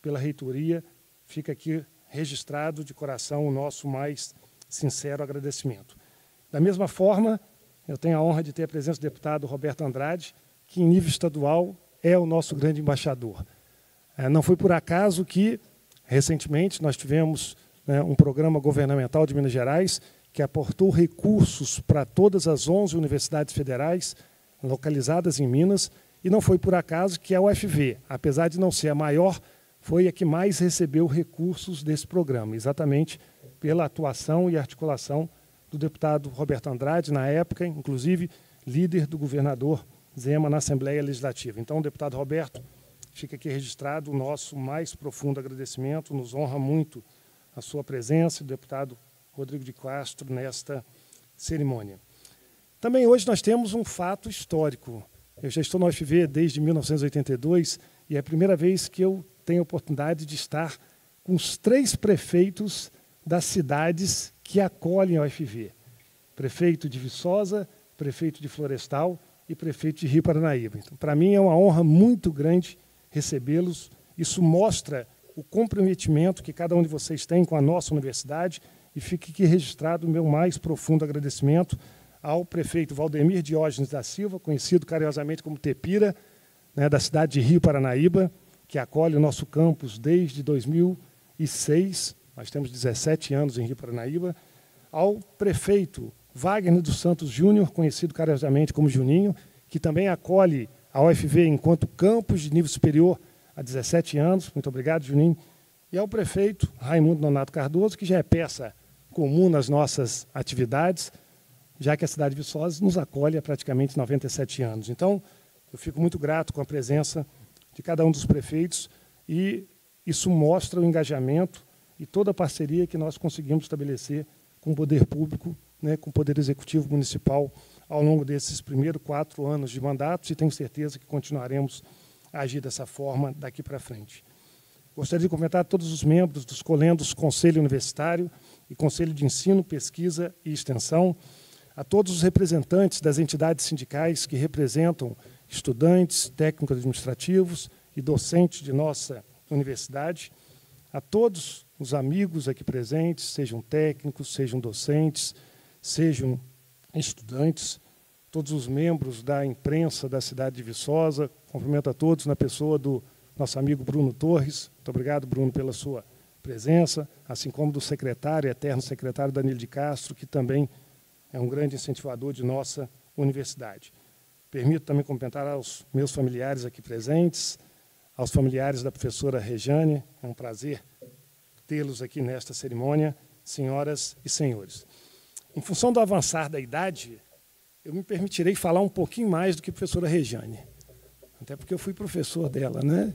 pela reitoria. Fica aqui registrado de coração o nosso mais sincero agradecimento. Da mesma forma, eu tenho a honra de ter a presença do deputado Roberto Andrade, que em nível estadual é o nosso grande embaixador. Não foi por acaso que, recentemente, nós tivemos, né, um programa governamental de Minas Gerais que aportou recursos para todas as onze universidades federais localizadas em Minas, e não foi por acaso que a U F V, apesar de não ser a maior, foi a que mais recebeu recursos desse programa, exatamente pela atuação e articulação do deputado Roberto Andrade, na época, inclusive, líder do governador Zema na Assembleia Legislativa. Então, deputado Roberto, fica aqui registrado o nosso mais profundo agradecimento, nos honra muito a sua presença, o deputado Rodrigo de Castro, nesta cerimônia. Também hoje nós temos um fato histórico. Eu já estou na U F V desde mil novecentos e oitenta e dois e é a primeira vez que eu tenho a oportunidade de estar com os três prefeitos das cidades que acolhem a U F V. Prefeito de Viçosa, prefeito de Florestal e prefeito de Rio Paranaíba. Então, para mim é uma honra muito grande recebê-los. Isso mostra o comprometimento que cada um de vocês tem com a nossa universidade, e fique aqui registrado o meu mais profundo agradecimento ao prefeito Valdemir Diógenes da Silva, conhecido carinhosamente como Tepira, né, da cidade de Rio Paranaíba, que acolhe o nosso campus desde dois mil e seis, nós temos dezessete anos em Rio Paranaíba, ao prefeito Wagner dos Santos Júnior, conhecido carinhosamente como Juninho, que também acolhe a U F V enquanto campus de nível superior há dezessete anos. Muito obrigado, Juninho. E ao prefeito Raimundo Nonato Cardoso, que já é peça comum nas nossas atividades, já que a cidade de Viçosa nos acolhe há praticamente noventa e sete anos. Então, eu fico muito grato com a presença de cada um dos prefeitos, e isso mostra o engajamento e toda a parceria que nós conseguimos estabelecer com o poder público, né, com o Poder Executivo Municipal, ao longo desses primeiros quatro anos de mandatos, e tenho certeza que continuaremos a agir dessa forma daqui para frente. Gostaria de comentar a todos os membros dos colendos Conselho Universitário e Conselho de Ensino, Pesquisa e Extensão, a todos os representantes das entidades sindicais que representam estudantes, técnicos administrativos e docentes de nossa universidade, a todos os amigos aqui presentes, sejam técnicos, sejam docentes, sejam estudantes, todos os membros da imprensa da cidade de Viçosa, cumprimento a todos na pessoa do nosso amigo Bruno Torres. Muito obrigado, Bruno, pela sua presença, assim como do secretário, eterno secretário Danilo de Castro, que também é um grande incentivador de nossa universidade. Permito também cumprimentar aos meus familiares aqui presentes, aos familiares da professora Rejane, é um prazer tê-los aqui nesta cerimônia, senhoras e senhores. Em função do avançar da idade, eu me permitirei falar um pouquinho mais do que a professora Rejane, até porque eu fui professor dela, né?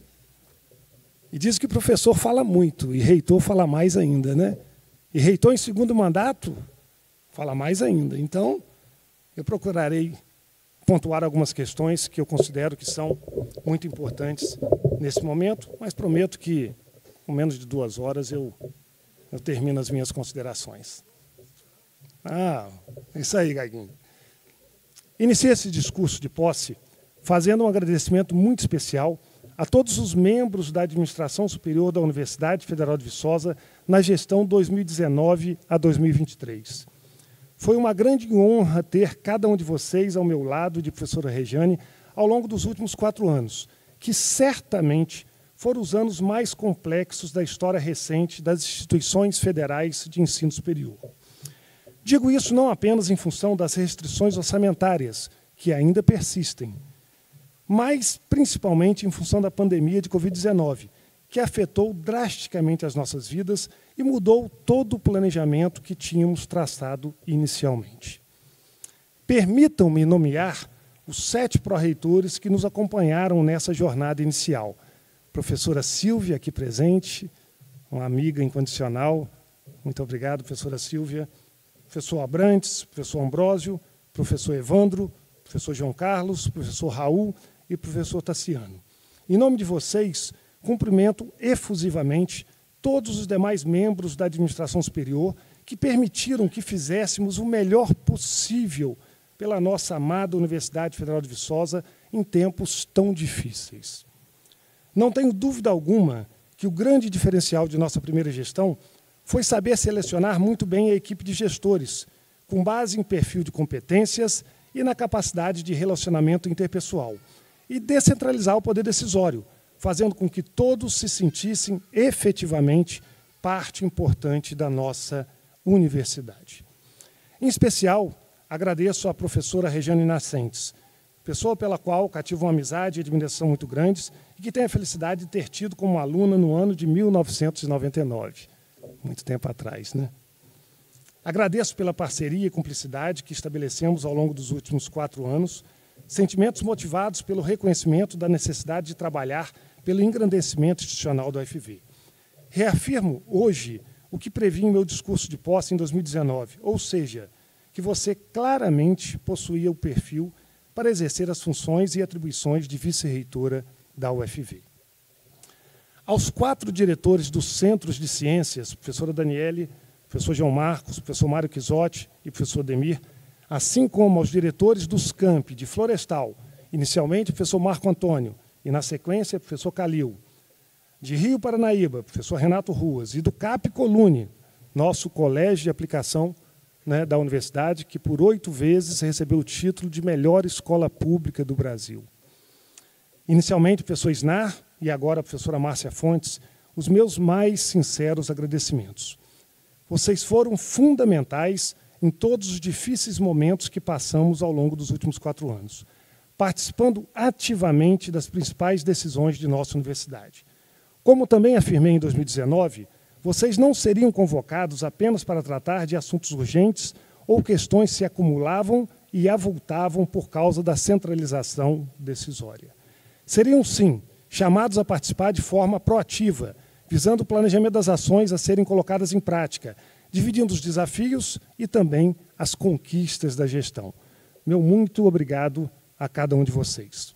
E diz que o professor fala muito, e reitor fala mais ainda, né? E reitor em segundo mandato fala mais ainda. Então, eu procurarei pontuar algumas questões que eu considero que são muito importantes nesse momento, mas prometo que, com menos de duas horas, eu, eu termino as minhas considerações. Ah, isso aí, Gaguinho. Iniciei esse discurso de posse fazendo um agradecimento muito especial a todos os membros da Administração Superior da Universidade Federal de Viçosa na gestão dois mil e dezenove a dois mil e vinte e três. Foi uma grande honra ter cada um de vocês ao meu lado, de professora Rejane, ao longo dos últimos quatro anos, que certamente foram os anos mais complexos da história recente das instituições federais de ensino superior. Digo isso não apenas em função das restrições orçamentárias, que ainda persistem, mas principalmente em função da pandemia de covid dezenove, que afetou drasticamente as nossas vidas e mudou todo o planejamento que tínhamos traçado inicialmente. Permitam-me nomear os sete pró-reitores que nos acompanharam nessa jornada inicial. Professora Silvia, aqui presente, uma amiga incondicional. Muito obrigado, professora Silvia. Professor Abrantes, professor Ambrósio, professor Evandro, professor João Carlos, professor Raul e professor Tassiano. Em nome de vocês, cumprimento efusivamente todos os demais membros da administração superior que permitiram que fizéssemos o melhor possível pela nossa amada Universidade Federal de Viçosa em tempos tão difíceis. Não tenho dúvida alguma que o grande diferencial de nossa primeira gestão foi saber selecionar muito bem a equipe de gestores, com base em perfil de competências e na capacidade de relacionamento interpessoal, e descentralizar o poder decisório, fazendo com que todos se sentissem efetivamente parte importante da nossa universidade. Em especial, agradeço à professora Regiane Nascentes, pessoa pela qual cativo uma amizade e admiração muito grandes e que tenho a felicidade de ter tido como aluna no ano de mil novecentos e noventa e nove, muito tempo atrás, né? Agradeço pela parceria e cumplicidade que estabelecemos ao longo dos últimos quatro anos, sentimentos motivados pelo reconhecimento da necessidade de trabalhar pelo engrandecimento institucional da U F V. Reafirmo hoje o que previ em meu discurso de posse em dois mil e dezenove, ou seja, que você claramente possuía o perfil para exercer as funções e atribuições de vice-reitora da U F V. Aos quatro diretores dos Centros de Ciências, professora Daniele, professor João Marcos, professor Mário Quisotti e professor Demir, assim como aos diretores dos campi de Florestal, inicialmente professor Marco Antônio e, na sequência, professor Calil, de Rio Paranaíba, professor Renato Ruas, e do CAP Colune, nosso colégio de aplicação, né, da universidade, que por oito vezes recebeu o título de melhor escola pública do Brasil. Inicialmente, professor Snar e agora a professora Márcia Fontes, os meus mais sinceros agradecimentos. Vocês foram fundamentais em todos os difíceis momentos que passamos ao longo dos últimos quatro anos, participando ativamente das principais decisões de nossa universidade. Como também afirmei em dois mil e dezenove, vocês não seriam convocados apenas para tratar de assuntos urgentes ou questões que se acumulavam e avultavam por causa da centralização decisória. Seriam, sim, chamados a participar de forma proativa, visando o planejamento das ações a serem colocadas em prática, dividindo os desafios e também as conquistas da gestão. Meu muito obrigado a cada um de vocês.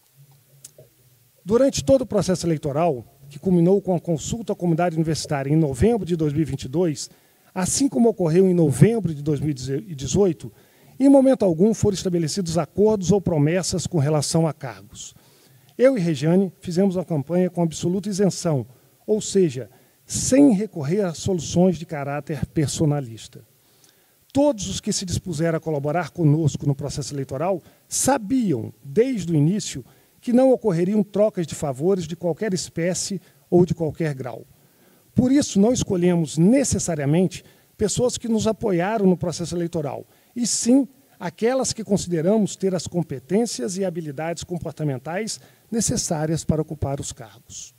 Durante todo o processo eleitoral, que culminou com a consulta à comunidade universitária em novembro de dois mil e vinte e dois, assim como ocorreu em novembro de dois mil e dezoito, em momento algum foram estabelecidos acordos ou promessas com relação a cargos. Eu e Regiane fizemos uma campanha com absoluta isenção, ou seja, sem recorrer a soluções de caráter personalista. Todos os que se dispuseram a colaborar conosco no processo eleitoral sabiam, desde o início, que não ocorreriam trocas de favores de qualquer espécie ou de qualquer grau. Por isso, não escolhemos necessariamente pessoas que nos apoiaram no processo eleitoral, e sim aquelas que consideramos ter as competências e habilidades comportamentais necessárias para ocupar os cargos.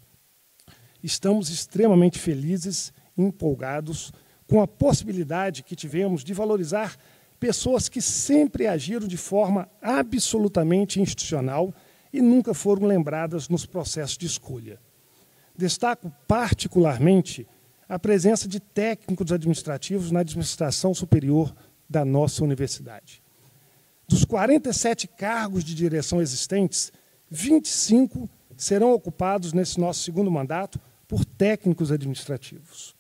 Estamos extremamente felizes e empolgados com a possibilidade que tivemos de valorizar pessoas que sempre agiram de forma absolutamente institucional e nunca foram lembradas nos processos de escolha. Destaco particularmente a presença de técnicos administrativos na administração superior da nossa universidade. Dos quarenta e sete cargos de direção existentes, vinte e cinco serão ocupados nesse nosso segundo mandato por técnicos administrativos.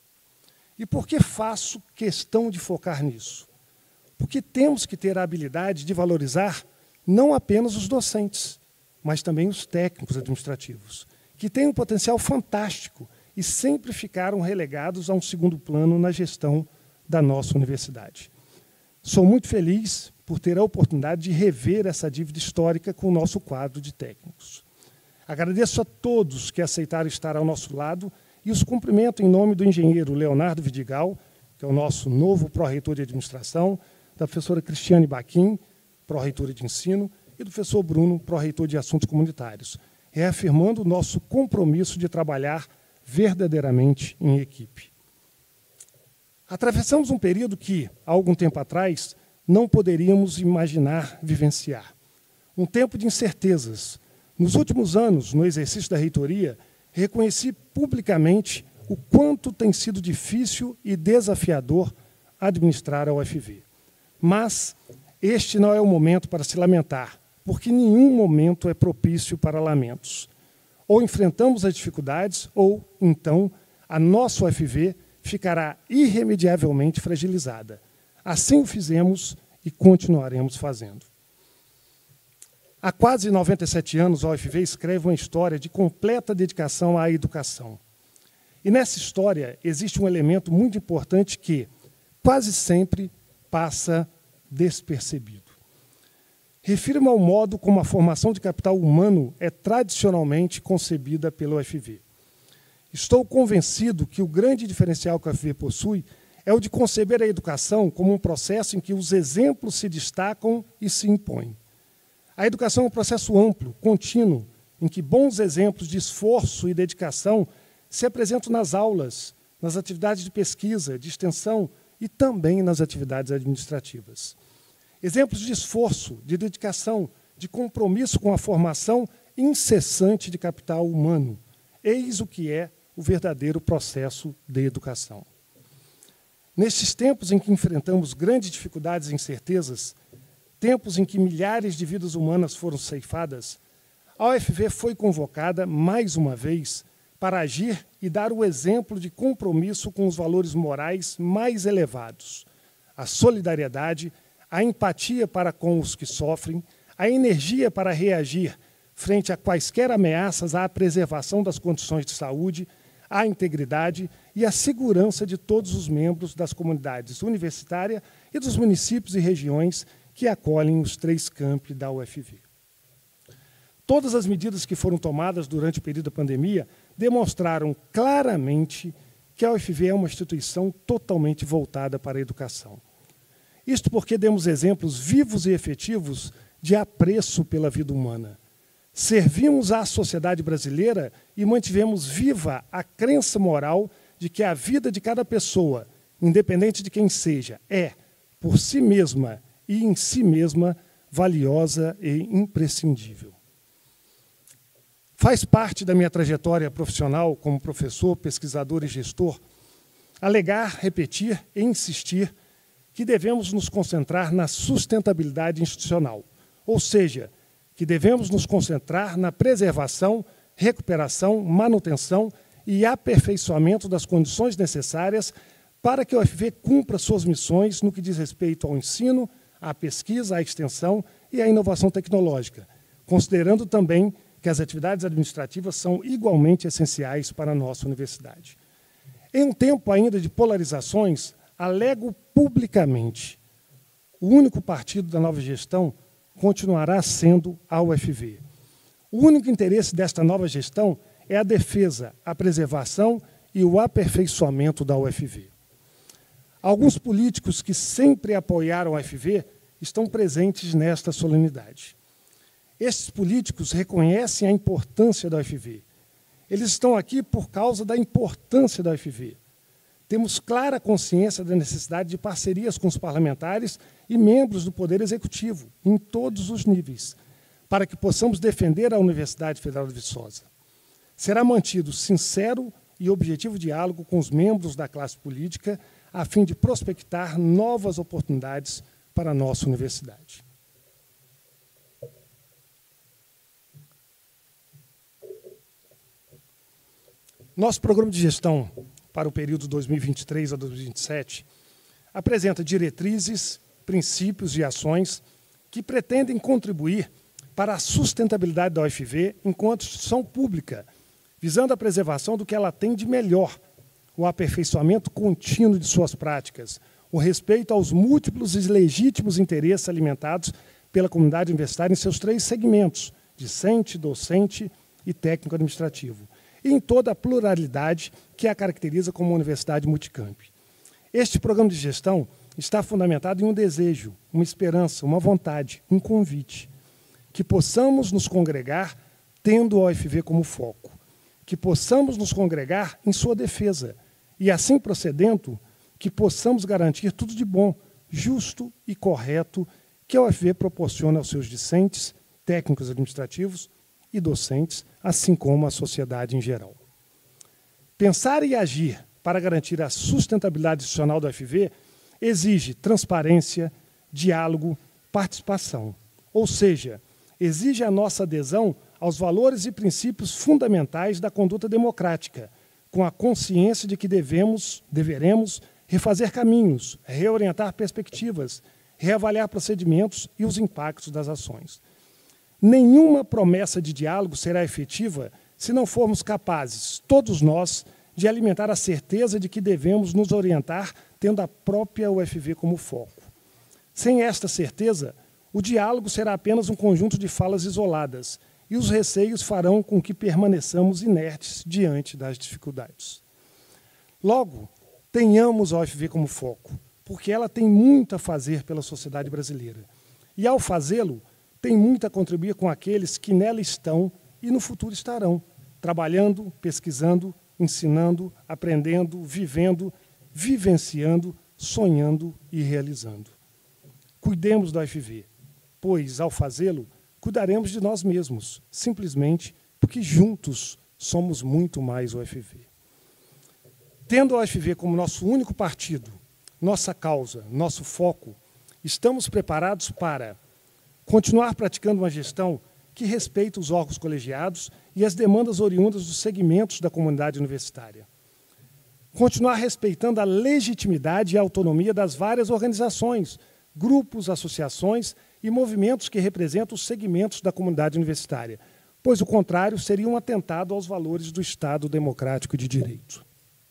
E por que faço questão de focar nisso? Porque temos que ter a habilidade de valorizar não apenas os docentes, mas também os técnicos administrativos, que têm um potencial fantástico e sempre ficaram relegados a um segundo plano na gestão da nossa universidade. Sou muito feliz por ter a oportunidade de rever essa dívida histórica com o nosso quadro de técnicos. Agradeço a todos que aceitaram estar ao nosso lado e os cumprimento em nome do engenheiro Leonardo Vidigal, que é o nosso novo pró-reitor de administração, da professora Cristiane Baquim, pró-reitora de ensino, e do professor Bruno, pró-reitor de assuntos comunitários, reafirmando o nosso compromisso de trabalhar verdadeiramente em equipe. Atravessamos um período que, há algum tempo atrás, não poderíamos imaginar vivenciar. Um tempo de incertezas. Nos últimos anos, no exercício da reitoria, reconheci publicamente o quanto tem sido difícil e desafiador administrar a U F V. Mas este não é o momento para se lamentar, porque nenhum momento é propício para lamentos. Ou enfrentamos as dificuldades, ou, então, a nossa U F V ficará irremediavelmente fragilizada. Assim o fizemos e continuaremos fazendo. Há quase noventa e sete anos, a U F V escreve uma história de completa dedicação à educação. E nessa história existe um elemento muito importante que quase sempre passa despercebido. Refiro-me ao modo como a formação de capital humano é tradicionalmente concebida pela U F V. Estou convencido que o grande diferencial que a U F V possui é o de conceber a educação como um processo em que os exemplos se destacam e se impõem. A educação é um processo amplo, contínuo, em que bons exemplos de esforço e dedicação se apresentam nas aulas, nas atividades de pesquisa, de extensão e também nas atividades administrativas. Exemplos de esforço, de dedicação, de compromisso com a formação incessante de capital humano. Eis o que é o verdadeiro processo de educação. Nestes tempos em que enfrentamos grandes dificuldades e incertezas, tempos em que milhares de vidas humanas foram ceifadas, a U F V foi convocada, mais uma vez, para agir e dar o exemplo de compromisso com os valores morais mais elevados, a solidariedade, a empatia para com os que sofrem, a energia para reagir frente a quaisquer ameaças à preservação das condições de saúde, à integridade e à segurança de todos os membros das comunidades universitárias e dos municípios e regiões que acolhem os três campi da U F V. Todas as medidas que foram tomadas durante o período da pandemia demonstraram claramente que a U F V é uma instituição totalmente voltada para a educação. Isto porque demos exemplos vivos e efetivos de apreço pela vida humana. Servimos à sociedade brasileira e mantivemos viva a crença moral de que a vida de cada pessoa, independente de quem seja, é, por si mesma e em si mesma, valiosa e imprescindível. Faz parte da minha trajetória profissional como professor, pesquisador e gestor alegar, repetir e insistir que devemos nos concentrar na sustentabilidade institucional, ou seja, que devemos nos concentrar na preservação, recuperação, manutenção e aperfeiçoamento das condições necessárias para que a U F V cumpra suas missões no que diz respeito ao ensino, à pesquisa, à extensão e à inovação tecnológica, considerando também que as atividades administrativas são igualmente essenciais para a nossa universidade. Em um tempo ainda de polarizações, alego publicamente, o único partido da nova gestão continuará sendo a U F V. O único interesse desta nova gestão é a defesa, a preservação e o aperfeiçoamento da U F V. Alguns políticos que sempre apoiaram a U F V estão presentes nesta solenidade. Estes políticos reconhecem a importância da U F V. Eles estão aqui por causa da importância da U F V. Temos clara consciência da necessidade de parcerias com os parlamentares e membros do Poder Executivo, em todos os níveis, para que possamos defender a Universidade Federal de Viçosa. Será mantido sincero e objetivo diálogo com os membros da classe política, a fim de prospectar novas oportunidades para a nossa universidade. Nosso programa de gestão para o período dois mil e vinte e três a dois mil e vinte e sete apresenta diretrizes, princípios e ações que pretendem contribuir para a sustentabilidade da U F V enquanto instituição pública, visando a preservação do que ela tem de melhor, o aperfeiçoamento contínuo de suas práticas, o respeito aos múltiplos e legítimos interesses alimentados pela comunidade universitária em seus três segmentos, discente, docente e técnico-administrativo, e em toda a pluralidade que a caracteriza como uma universidade multicamp. Este programa de gestão está fundamentado em um desejo, uma esperança, uma vontade, um convite, que possamos nos congregar tendo a U F V como foco, que possamos nos congregar em sua defesa e, assim procedendo, que possamos garantir tudo de bom, justo e correto que a U F V proporciona aos seus discentes, técnicos administrativos e docentes, assim como a sociedade em geral. Pensar e agir para garantir a sustentabilidade institucional da U F V exige transparência, diálogo, participação, ou seja, exige a nossa adesão aos valores e princípios fundamentais da conduta democrática, com a consciência de que devemos, deveremos refazer caminhos, reorientar perspectivas, reavaliar procedimentos e os impactos das ações. Nenhuma promessa de diálogo será efetiva se não formos capazes, todos nós, de alimentar a certeza de que devemos nos orientar tendo a própria U F V como foco. Sem esta certeza, o diálogo será apenas um conjunto de falas isoladas e os receios farão com que permaneçamos inertes diante das dificuldades. Logo, tenhamos a U F V como foco, porque ela tem muito a fazer pela sociedade brasileira. E, ao fazê-lo, tem muito a contribuir com aqueles que nela estão e no futuro estarão, trabalhando, pesquisando, ensinando, aprendendo, vivendo, vivenciando, sonhando e realizando. Cuidemos da U F V, pois, ao fazê-lo, cuidaremos de nós mesmos, simplesmente porque juntos somos muito mais U F V. Tendo a U F V como nosso único partido, nossa causa, nosso foco, estamos preparados para continuar praticando uma gestão que respeita os órgãos colegiados e as demandas oriundas dos segmentos da comunidade universitária. Continuar respeitando a legitimidade e a autonomia das várias organizações, grupos, associações e movimentos que representam os segmentos da comunidade universitária, pois o contrário seria um atentado aos valores do Estado democrático de direito.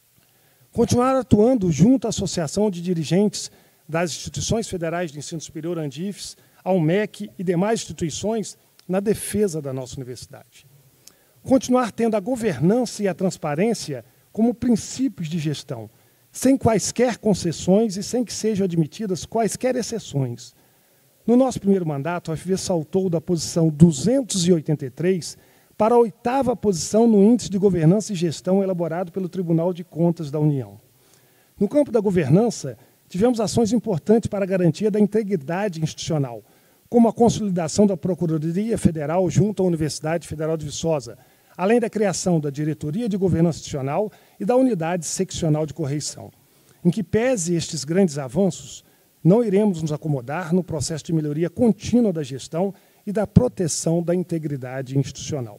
Continuar atuando junto à Associação de Dirigentes das Instituições Federais de Ensino Superior, ANDIFES, ao M E C e demais instituições na defesa da nossa universidade. Continuar tendo a governança e a transparência como princípios de gestão, sem quaisquer concessões e sem que sejam admitidas quaisquer exceções. No nosso primeiro mandato, a U F V saltou da posição duzentos e oitenta e três para a oitava posição no Índice de Governança e Gestão elaborado pelo Tribunal de Contas da União. No campo da governança, tivemos ações importantes para a garantia da integridade institucional, como a consolidação da Procuradoria Federal junto à Universidade Federal de Viçosa, além da criação da Diretoria de Governança Institucional e da Unidade Seccional de Correição. Em que pese estes grandes avanços, não iremos nos acomodar no processo de melhoria contínua da gestão e da proteção da integridade institucional.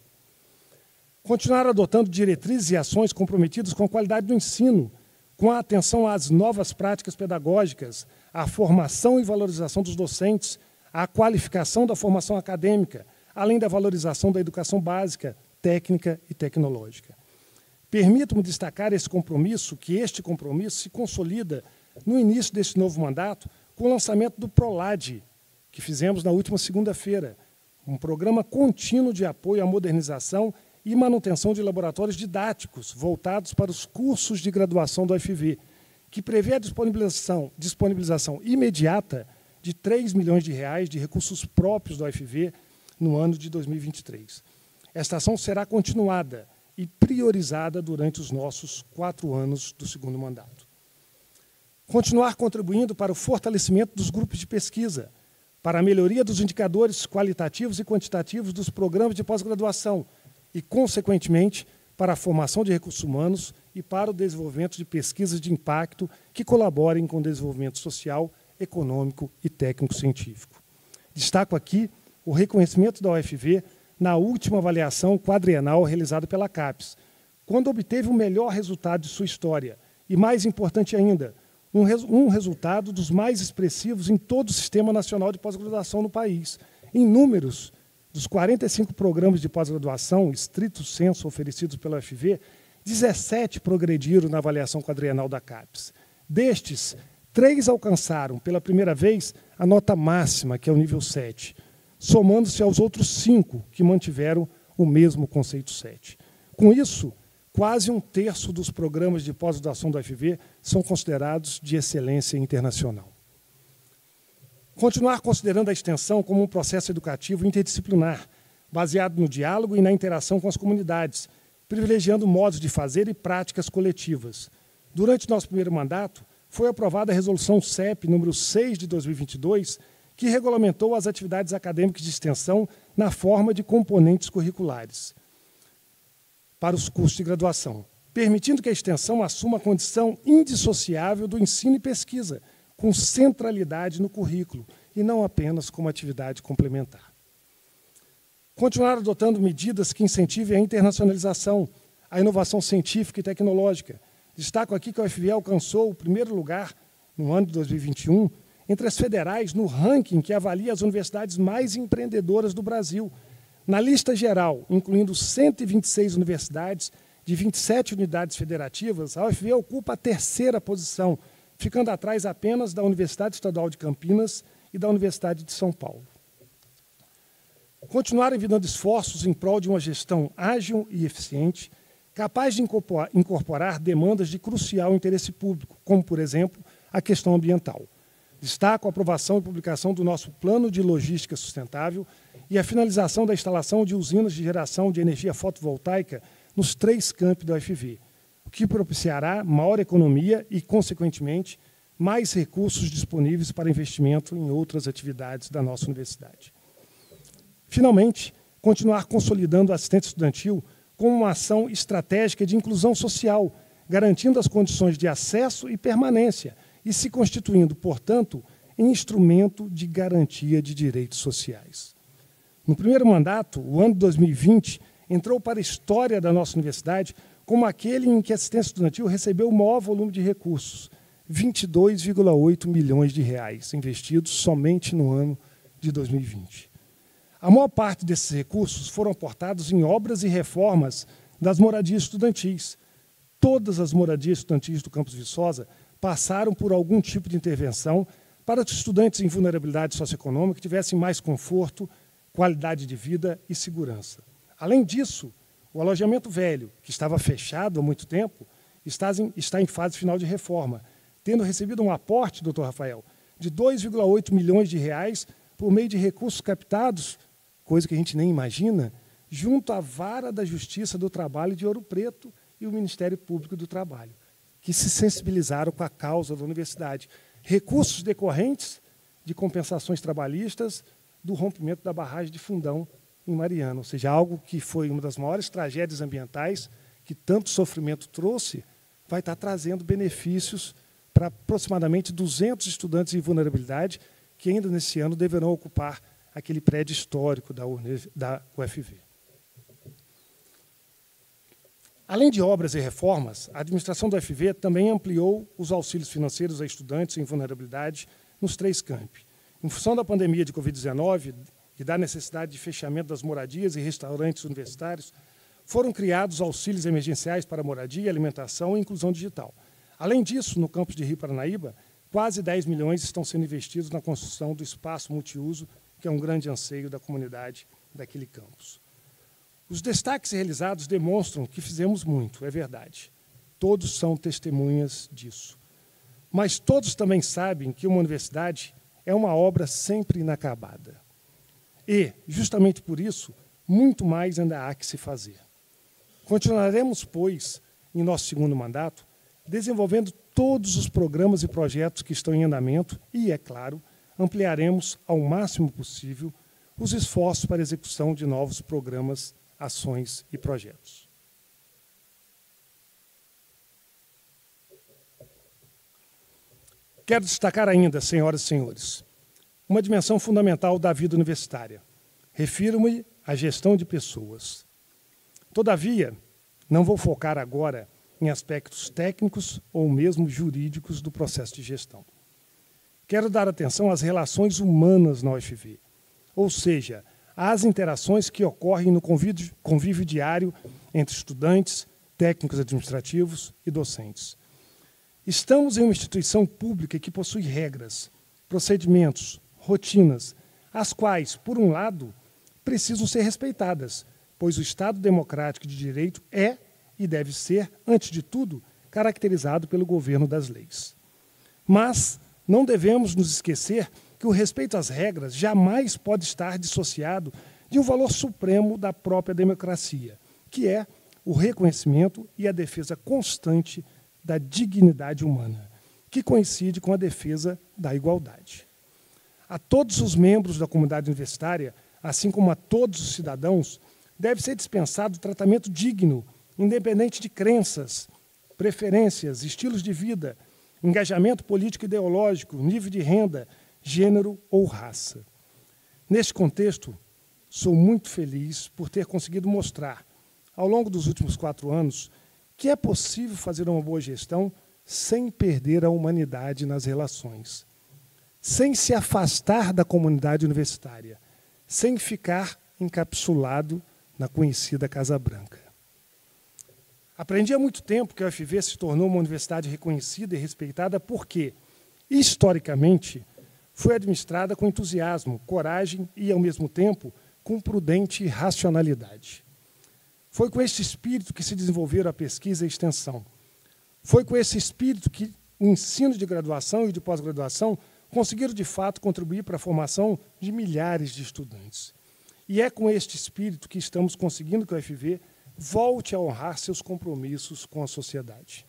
Continuar adotando diretrizes e ações comprometidas com a qualidade do ensino, com a atenção às novas práticas pedagógicas, à formação e valorização dos docentes, à qualificação da formação acadêmica, além da valorização da educação básica, técnica e tecnológica. Permito-me destacar esse compromisso, que este compromisso se consolida no início deste novo mandato com o lançamento do PROLAD, que fizemos na última segunda-feira, um programa contínuo de apoio à modernização e manutenção de laboratórios didáticos voltados para os cursos de graduação da U F V, que prevê a disponibilização, disponibilização imediata de três milhões de reais de recursos próprios da U F V no ano de dois mil e vinte e três. Esta ação será continuada e priorizada durante os nossos quatro anos do segundo mandato. Continuar contribuindo para o fortalecimento dos grupos de pesquisa, para a melhoria dos indicadores qualitativos e quantitativos dos programas de pós-graduação e, consequentemente, para a formação de recursos humanos e para o desenvolvimento de pesquisas de impacto que colaborem com o desenvolvimento social, econômico e técnico-científico. Destaco aqui o reconhecimento da U F V na última avaliação quadrienal realizada pela CAPES, quando obteve o melhor resultado de sua história e, mais importante ainda, um, res, um resultado dos mais expressivos em todo o Sistema Nacional de Pós-Graduação no país. Em números, dos quarenta e cinco programas de pós-graduação, estrito senso, oferecidos pela U F V, dezessete progrediram na avaliação quadrienal da CAPES. Destes, três alcançaram, pela primeira vez, a nota máxima, que é o nível sete, somando-se aos outros cinco que mantiveram o mesmo conceito sete. Com isso, quase um terço dos programas de pós-graduação da U F V são considerados de excelência internacional. Continuar considerando a extensão como um processo educativo interdisciplinar, baseado no diálogo e na interação com as comunidades, privilegiando modos de fazer e práticas coletivas. Durante nosso primeiro mandato, foi aprovada a Resolução C E P número seis de dois mil e vinte e dois, que regulamentou as atividades acadêmicas de extensão na forma de componentes curriculares para os cursos de graduação, permitindo que a extensão assuma a condição indissociável do ensino e pesquisa, com centralidade no currículo, e não apenas como atividade complementar. Continuar adotando medidas que incentivem a internacionalização, a inovação científica e tecnológica. Destaco aqui que a U F V alcançou o primeiro lugar, no ano de dois mil e vinte e um, entre as federais no ranking que avalia as universidades mais empreendedoras do Brasil. Na lista geral, incluindo cento e vinte e seis universidades de de vinte e sete unidades federativas, a U F V ocupa a terceira posição, ficando atrás apenas da Universidade Estadual de Campinas e da Universidade de São Paulo. Continuar envidando esforços em prol de uma gestão ágil e eficiente, capaz de incorporar demandas de crucial interesse público, como, por exemplo, a questão ambiental. Destaco a aprovação e publicação do nosso Plano de Logística Sustentável e a finalização da instalação de usinas de geração de energia fotovoltaica nos três campi da U F V, o que propiciará maior economia e, consequentemente, mais recursos disponíveis para investimento em outras atividades da nossa universidade. Finalmente, continuar consolidando a assistência estudantil como uma ação estratégica de inclusão social, garantindo as condições de acesso e permanência e se constituindo, portanto, em instrumento de garantia de direitos sociais. No primeiro mandato, o ano de dois mil e vinte, entrou para a história da nossa universidade como aquele em que a assistência estudantil recebeu o maior volume de recursos, vinte e dois vírgula oito milhões de reais, investidos somente no ano de dois mil e vinte. A maior parte desses recursos foram aportados em obras e reformas das moradias estudantis. Todas as moradias estudantis do campus Viçosa passaram por algum tipo de intervenção para que os estudantes em vulnerabilidade socioeconômica tivessem mais conforto, qualidade de vida e segurança. Além disso, o alojamento velho, que estava fechado há muito tempo, está em, está em fase final de reforma, tendo recebido um aporte, doutor Rafael, de dois vírgula oito milhões de reais por meio de recursos captados, coisa que a gente nem imagina, junto à Vara da Justiça do Trabalho de Ouro Preto e o Ministério Público do Trabalho, que se sensibilizaram com a causa da universidade. Recursos decorrentes de compensações trabalhistas do rompimento da barragem de Fundão em Mariana, ou seja, algo que foi uma das maiores tragédias ambientais, que tanto sofrimento trouxe, vai estar trazendo benefícios para aproximadamente duzentos estudantes em vulnerabilidade, que ainda nesse ano deverão ocupar aquele prédio histórico da U F V. Além de obras e reformas, a administração da U F V também ampliou os auxílios financeiros a estudantes em vulnerabilidade nos três campi. Em função da pandemia de covid dezenove e da necessidade de fechamento das moradias e restaurantes universitários, foram criados auxílios emergenciais para moradia, alimentação e inclusão digital. Além disso, no campus de Rio Paranaíba, quase dez milhões estão sendo investidos na construção do espaço multiuso, que é um grande anseio da comunidade daquele campus. Os destaques realizados demonstram que fizemos muito, é verdade. Todos são testemunhas disso. Mas todos também sabem que uma universidade é uma obra sempre inacabada. E, justamente por isso, muito mais ainda há que se fazer. Continuaremos, pois, em nosso segundo mandato, desenvolvendo todos os programas e projetos que estão em andamento e, é claro, ampliaremos ao máximo possível os esforços para a execução de novos programas, ações e projetos. Quero destacar ainda, senhoras e senhores, uma dimensão fundamental da vida universitária. Refiro-me à gestão de pessoas. Todavia, não vou focar agora em aspectos técnicos ou mesmo jurídicos do processo de gestão. Quero dar atenção às relações humanas na U F V, ou seja, às interações que ocorrem no convívio, convívio diário entre estudantes, técnicos administrativos e docentes. Estamos em uma instituição pública que possui regras, procedimentos, rotinas, as quais, por um lado, precisam ser respeitadas, pois o Estado democrático de direito é e deve ser, antes de tudo, caracterizado pelo governo das leis. Mas não devemos nos esquecer que o respeito às regras jamais pode estar dissociado de um valor supremo da própria democracia, que é o reconhecimento e a defesa constante da dignidade humana, que coincide com a defesa da igualdade. A todos os membros da comunidade universitária, assim como a todos os cidadãos, deve ser dispensado tratamento digno, independente de crenças, preferências, estilos de vida, engajamento político e ideológico, nível de renda, gênero ou raça. Neste contexto, sou muito feliz por ter conseguido mostrar, ao longo dos últimos quatro anos, que é possível fazer uma boa gestão sem perder a humanidade nas relações, sem se afastar da comunidade universitária, sem ficar encapsulado na conhecida Casa Branca. Aprendi há muito tempo que a U F V se tornou uma universidade reconhecida e respeitada porque, historicamente, foi administrada com entusiasmo, coragem e, ao mesmo tempo, com prudente racionalidade. Foi com esse espírito que se desenvolveram a pesquisa e a extensão. Foi com esse espírito que o ensino de graduação e de pós-graduação conseguiram, de fato, contribuir para a formação de milhares de estudantes. E é com este espírito que estamos conseguindo que a U F V volte a honrar seus compromissos com a sociedade.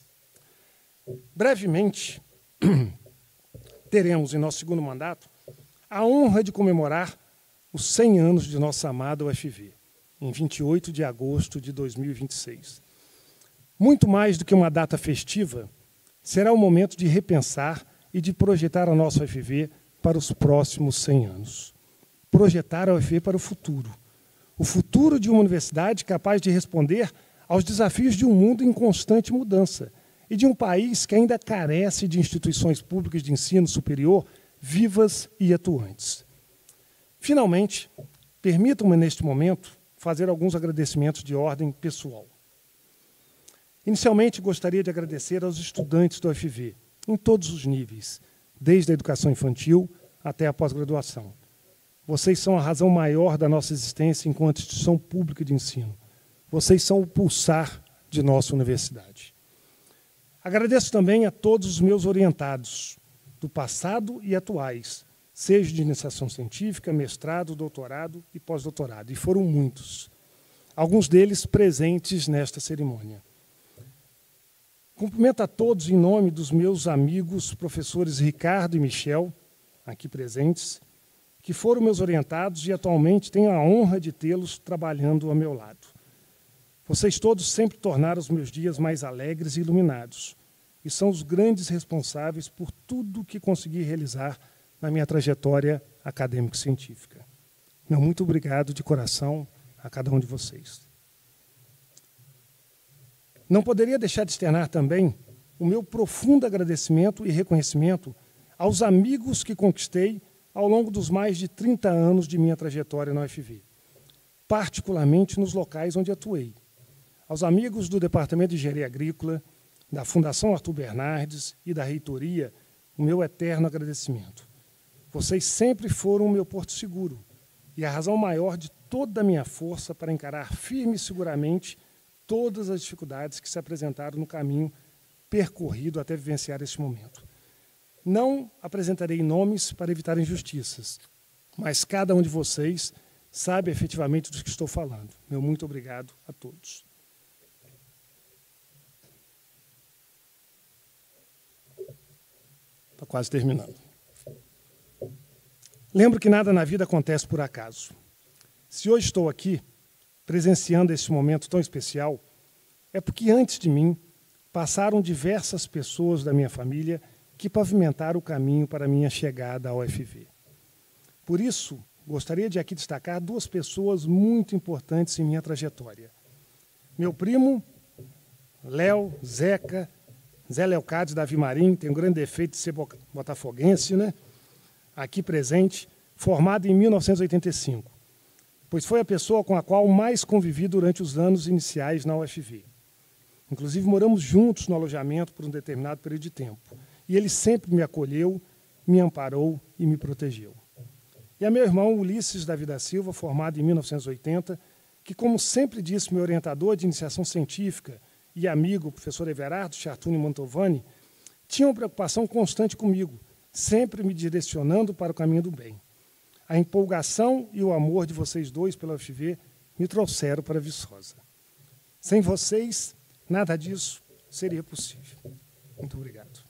Brevemente, teremos, em nosso segundo mandato, a honra de comemorar os cem anos de nossa amada U F V, em vinte e oito de agosto de dois mil e vinte e seis. Muito mais do que uma data festiva, será o momento de repensar e de projetar a nossa U F V para os próximos cem anos. Projetar a U F V para o futuro. O futuro de uma universidade capaz de responder aos desafios de um mundo em constante mudança e de um país que ainda carece de instituições públicas de ensino superior vivas e atuantes. Finalmente, permitam-me, neste momento, fazer alguns agradecimentos de ordem pessoal. Inicialmente, gostaria de agradecer aos estudantes da U F V, em todos os níveis, desde a educação infantil até a pós-graduação. Vocês são a razão maior da nossa existência enquanto instituição pública de ensino. Vocês são o pulsar de nossa universidade. Agradeço também a todos os meus orientados, do passado e atuais, seja de iniciação científica, mestrado, doutorado e pós-doutorado, e foram muitos, alguns deles presentes nesta cerimônia. Cumprimento a todos em nome dos meus amigos, professores Ricardo e Michel, aqui presentes, que foram meus orientados e atualmente tenho a honra de tê-los trabalhando ao meu lado. Vocês todos sempre tornaram os meus dias mais alegres e iluminados, e são os grandes responsáveis por tudo que consegui realizar na minha trajetória acadêmico-científica. Meu muito obrigado de coração a cada um de vocês. Não poderia deixar de externar também o meu profundo agradecimento e reconhecimento aos amigos que conquistei ao longo dos mais de trinta anos de minha trajetória na U F V, particularmente nos locais onde atuei. Aos amigos do Departamento de Engenharia Agrícola, da Fundação Arthur Bernardes e da Reitoria, o meu eterno agradecimento. Vocês sempre foram o meu porto seguro e a razão maior de toda a minha força para encarar firme e seguramente todas as dificuldades que se apresentaram no caminho percorrido até vivenciar este momento. Não apresentarei nomes para evitar injustiças, mas cada um de vocês sabe efetivamente do que estou falando. Meu muito obrigado a todos. Está quase terminando. Lembro que nada na vida acontece por acaso. Se hoje estou aqui, presenciando esse momento tão especial, é porque antes de mim passaram diversas pessoas da minha família que pavimentaram o caminho para a minha chegada à U F V. Por isso, gostaria de aqui destacar duas pessoas muito importantes em minha trajetória. Meu primo, Léo, Zeca, Zé Leocádio, Davi Marim, tem um grande defeito de ser botafoguense, né? Aqui presente, formado em mil novecentos e oitenta e cinco, pois foi a pessoa com a qual mais convivi durante os anos iniciais na U F V. Inclusive, moramos juntos no alojamento por um determinado período de tempo. E ele sempre me acolheu, me amparou e me protegeu. E a meu irmão Ulisses Davi da Silva, formado em mil novecentos e oitenta, que, como sempre disse meu orientador de iniciação científica e amigo, o professor Everardo Chartuni Mantovani, tinha uma preocupação constante comigo, sempre me direcionando para o caminho do bem. A empolgação e o amor de vocês dois pela U F V me trouxeram para Viçosa. Sem vocês, nada disso seria possível. Muito obrigado.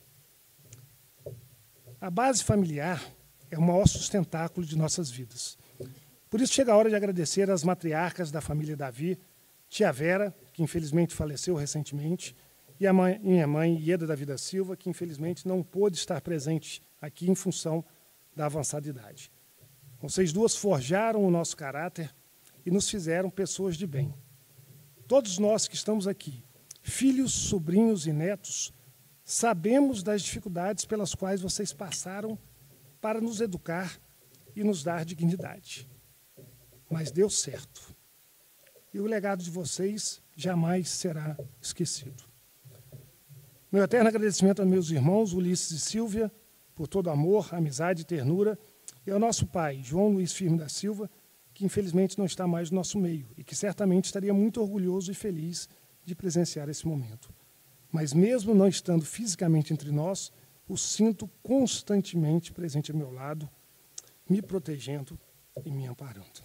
A base familiar é o maior sustentáculo de nossas vidas. Por isso, chega a hora de agradecer às matriarcas da família Davi, tia Vera, que infelizmente faleceu recentemente, e a mãe, minha mãe, Ieda Davi da Silva, que infelizmente não pôde estar presente aqui em função da avançada idade. Vocês duas forjaram o nosso caráter e nos fizeram pessoas de bem. Todos nós que estamos aqui, filhos, sobrinhos e netos, sabemos das dificuldades pelas quais vocês passaram para nos educar e nos dar dignidade. Mas deu certo. E o legado de vocês jamais será esquecido. Meu eterno agradecimento aos meus irmãos Ulisses e Silvia por todo amor, amizade e ternura, e ao nosso pai, João Luiz Firme da Silva, que infelizmente não está mais no nosso meio e que certamente estaria muito orgulhoso e feliz de presenciar esse momento. Mas mesmo não estando fisicamente entre nós, o sinto constantemente presente ao meu lado, me protegendo e me amparando.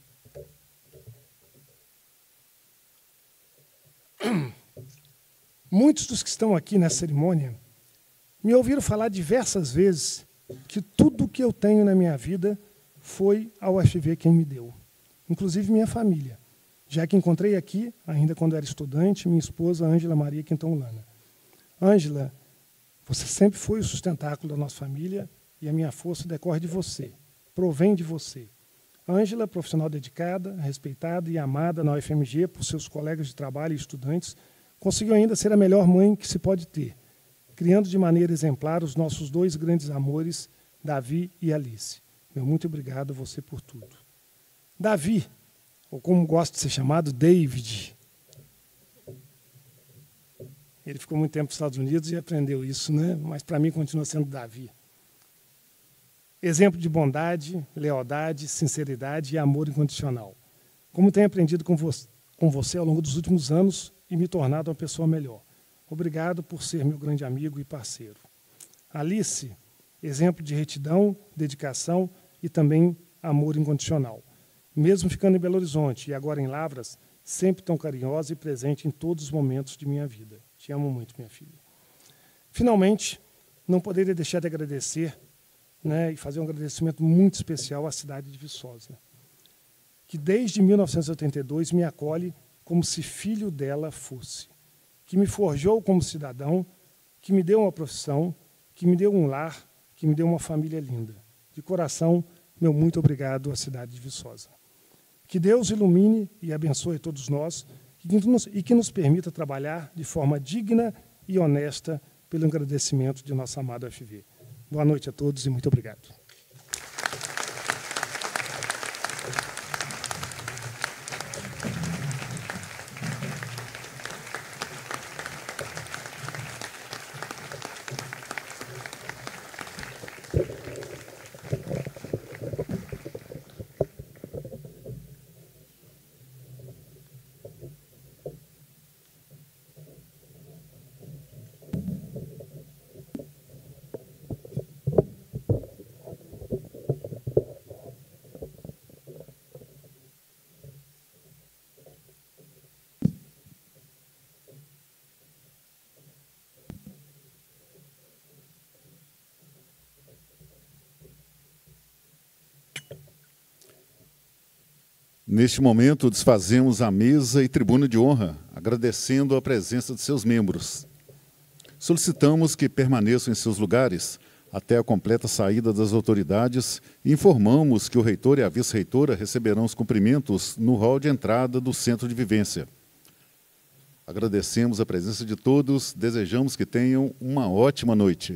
Muitos dos que estão aqui nessa cerimônia me ouviram falar diversas vezes que tudo o que eu tenho na minha vida foi a U F V quem me deu, inclusive minha família, já que encontrei aqui, ainda quando era estudante, minha esposa Ângela Maria Quintão Lana. Ângela, você sempre foi o sustentáculo da nossa família e a minha força decorre de você, provém de você. Ângela, profissional dedicada, respeitada e amada na U F M G por seus colegas de trabalho e estudantes, conseguiu ainda ser a melhor mãe que se pode ter, criando de maneira exemplar os nossos dois grandes amores, Davi e Alice. Meu muito obrigado a você por tudo. Davi, ou como gosta de ser chamado, David. Ele ficou muito tempo nos Estados Unidos e aprendeu isso, né? Mas para mim continua sendo Davi. Exemplo de bondade, lealdade, sinceridade e amor incondicional. Como tenho aprendido com você, com você ao longo dos últimos anos e me tornado uma pessoa melhor. Obrigado por ser meu grande amigo e parceiro. Alice, exemplo de retidão, dedicação e também amor incondicional. Mesmo ficando em Belo Horizonte e agora em Lavras, sempre tão carinhosa e presente em todos os momentos de minha vida. Te amo muito, minha filha. Finalmente, não poderia deixar de agradecer, né, e fazer um agradecimento muito especial à cidade de Viçosa, que desde mil novecentos e oitenta e dois me acolhe como se filho dela fosse, que me forjou como cidadão, que me deu uma profissão, que me deu um lar, que me deu uma família linda. De coração, meu muito obrigado à cidade de Viçosa. Que Deus ilumine e abençoe todos nós e que nos, e que nos permita trabalhar de forma digna e honesta pelo agradecimento de nossa amada U F V. Boa noite a todos e muito obrigado. Neste momento, desfazemos a mesa e tribuna de honra, agradecendo a presença de seus membros. Solicitamos que permaneçam em seus lugares até a completa saída das autoridades e informamos que o reitor e a vice-reitora receberão os cumprimentos no hall de entrada do Centro de Vivência. Agradecemos a presença de todos, desejamos que tenham uma ótima noite.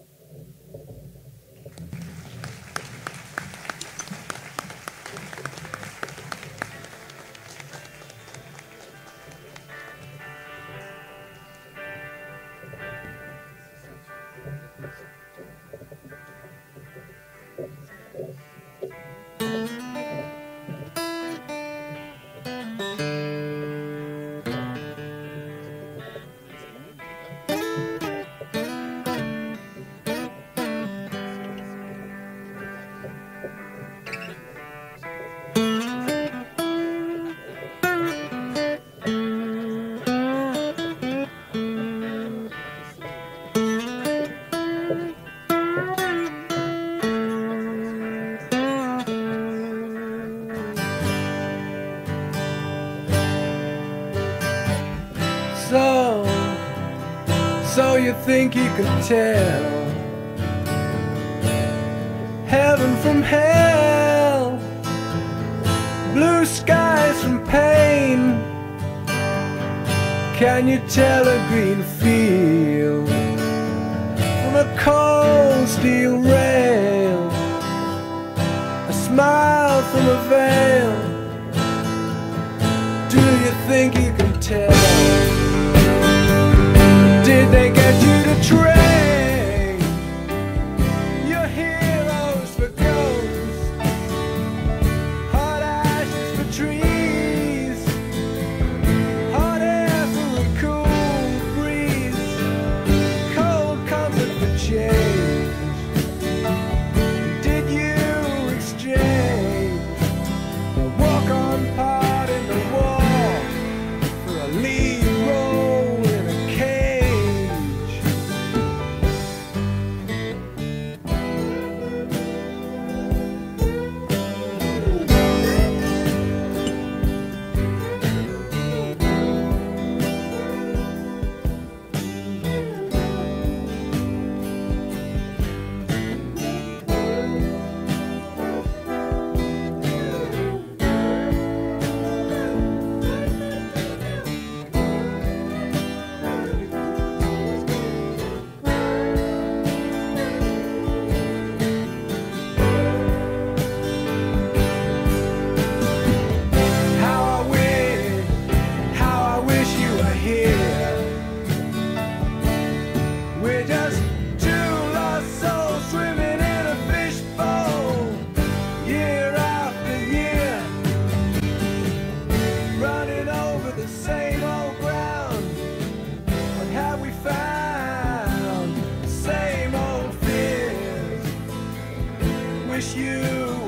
So, so you think you could tell heaven from hell, blue skies from pain? Can you tell a green field from a cold steel rail, a smile from a veil? Do you think you can tell? Did they get you to train your heroes for ghosts? Hot ashes for trees, hot air for a cool breeze, cold comfort for change. Did you exchange a walk-on part in the wall for a lead role in a cage? How I wish, how I wish you were here. We're just two lost souls swimming in a fishbowl, year after year, running over the same old ground. What have we found? The same old fears. Wish you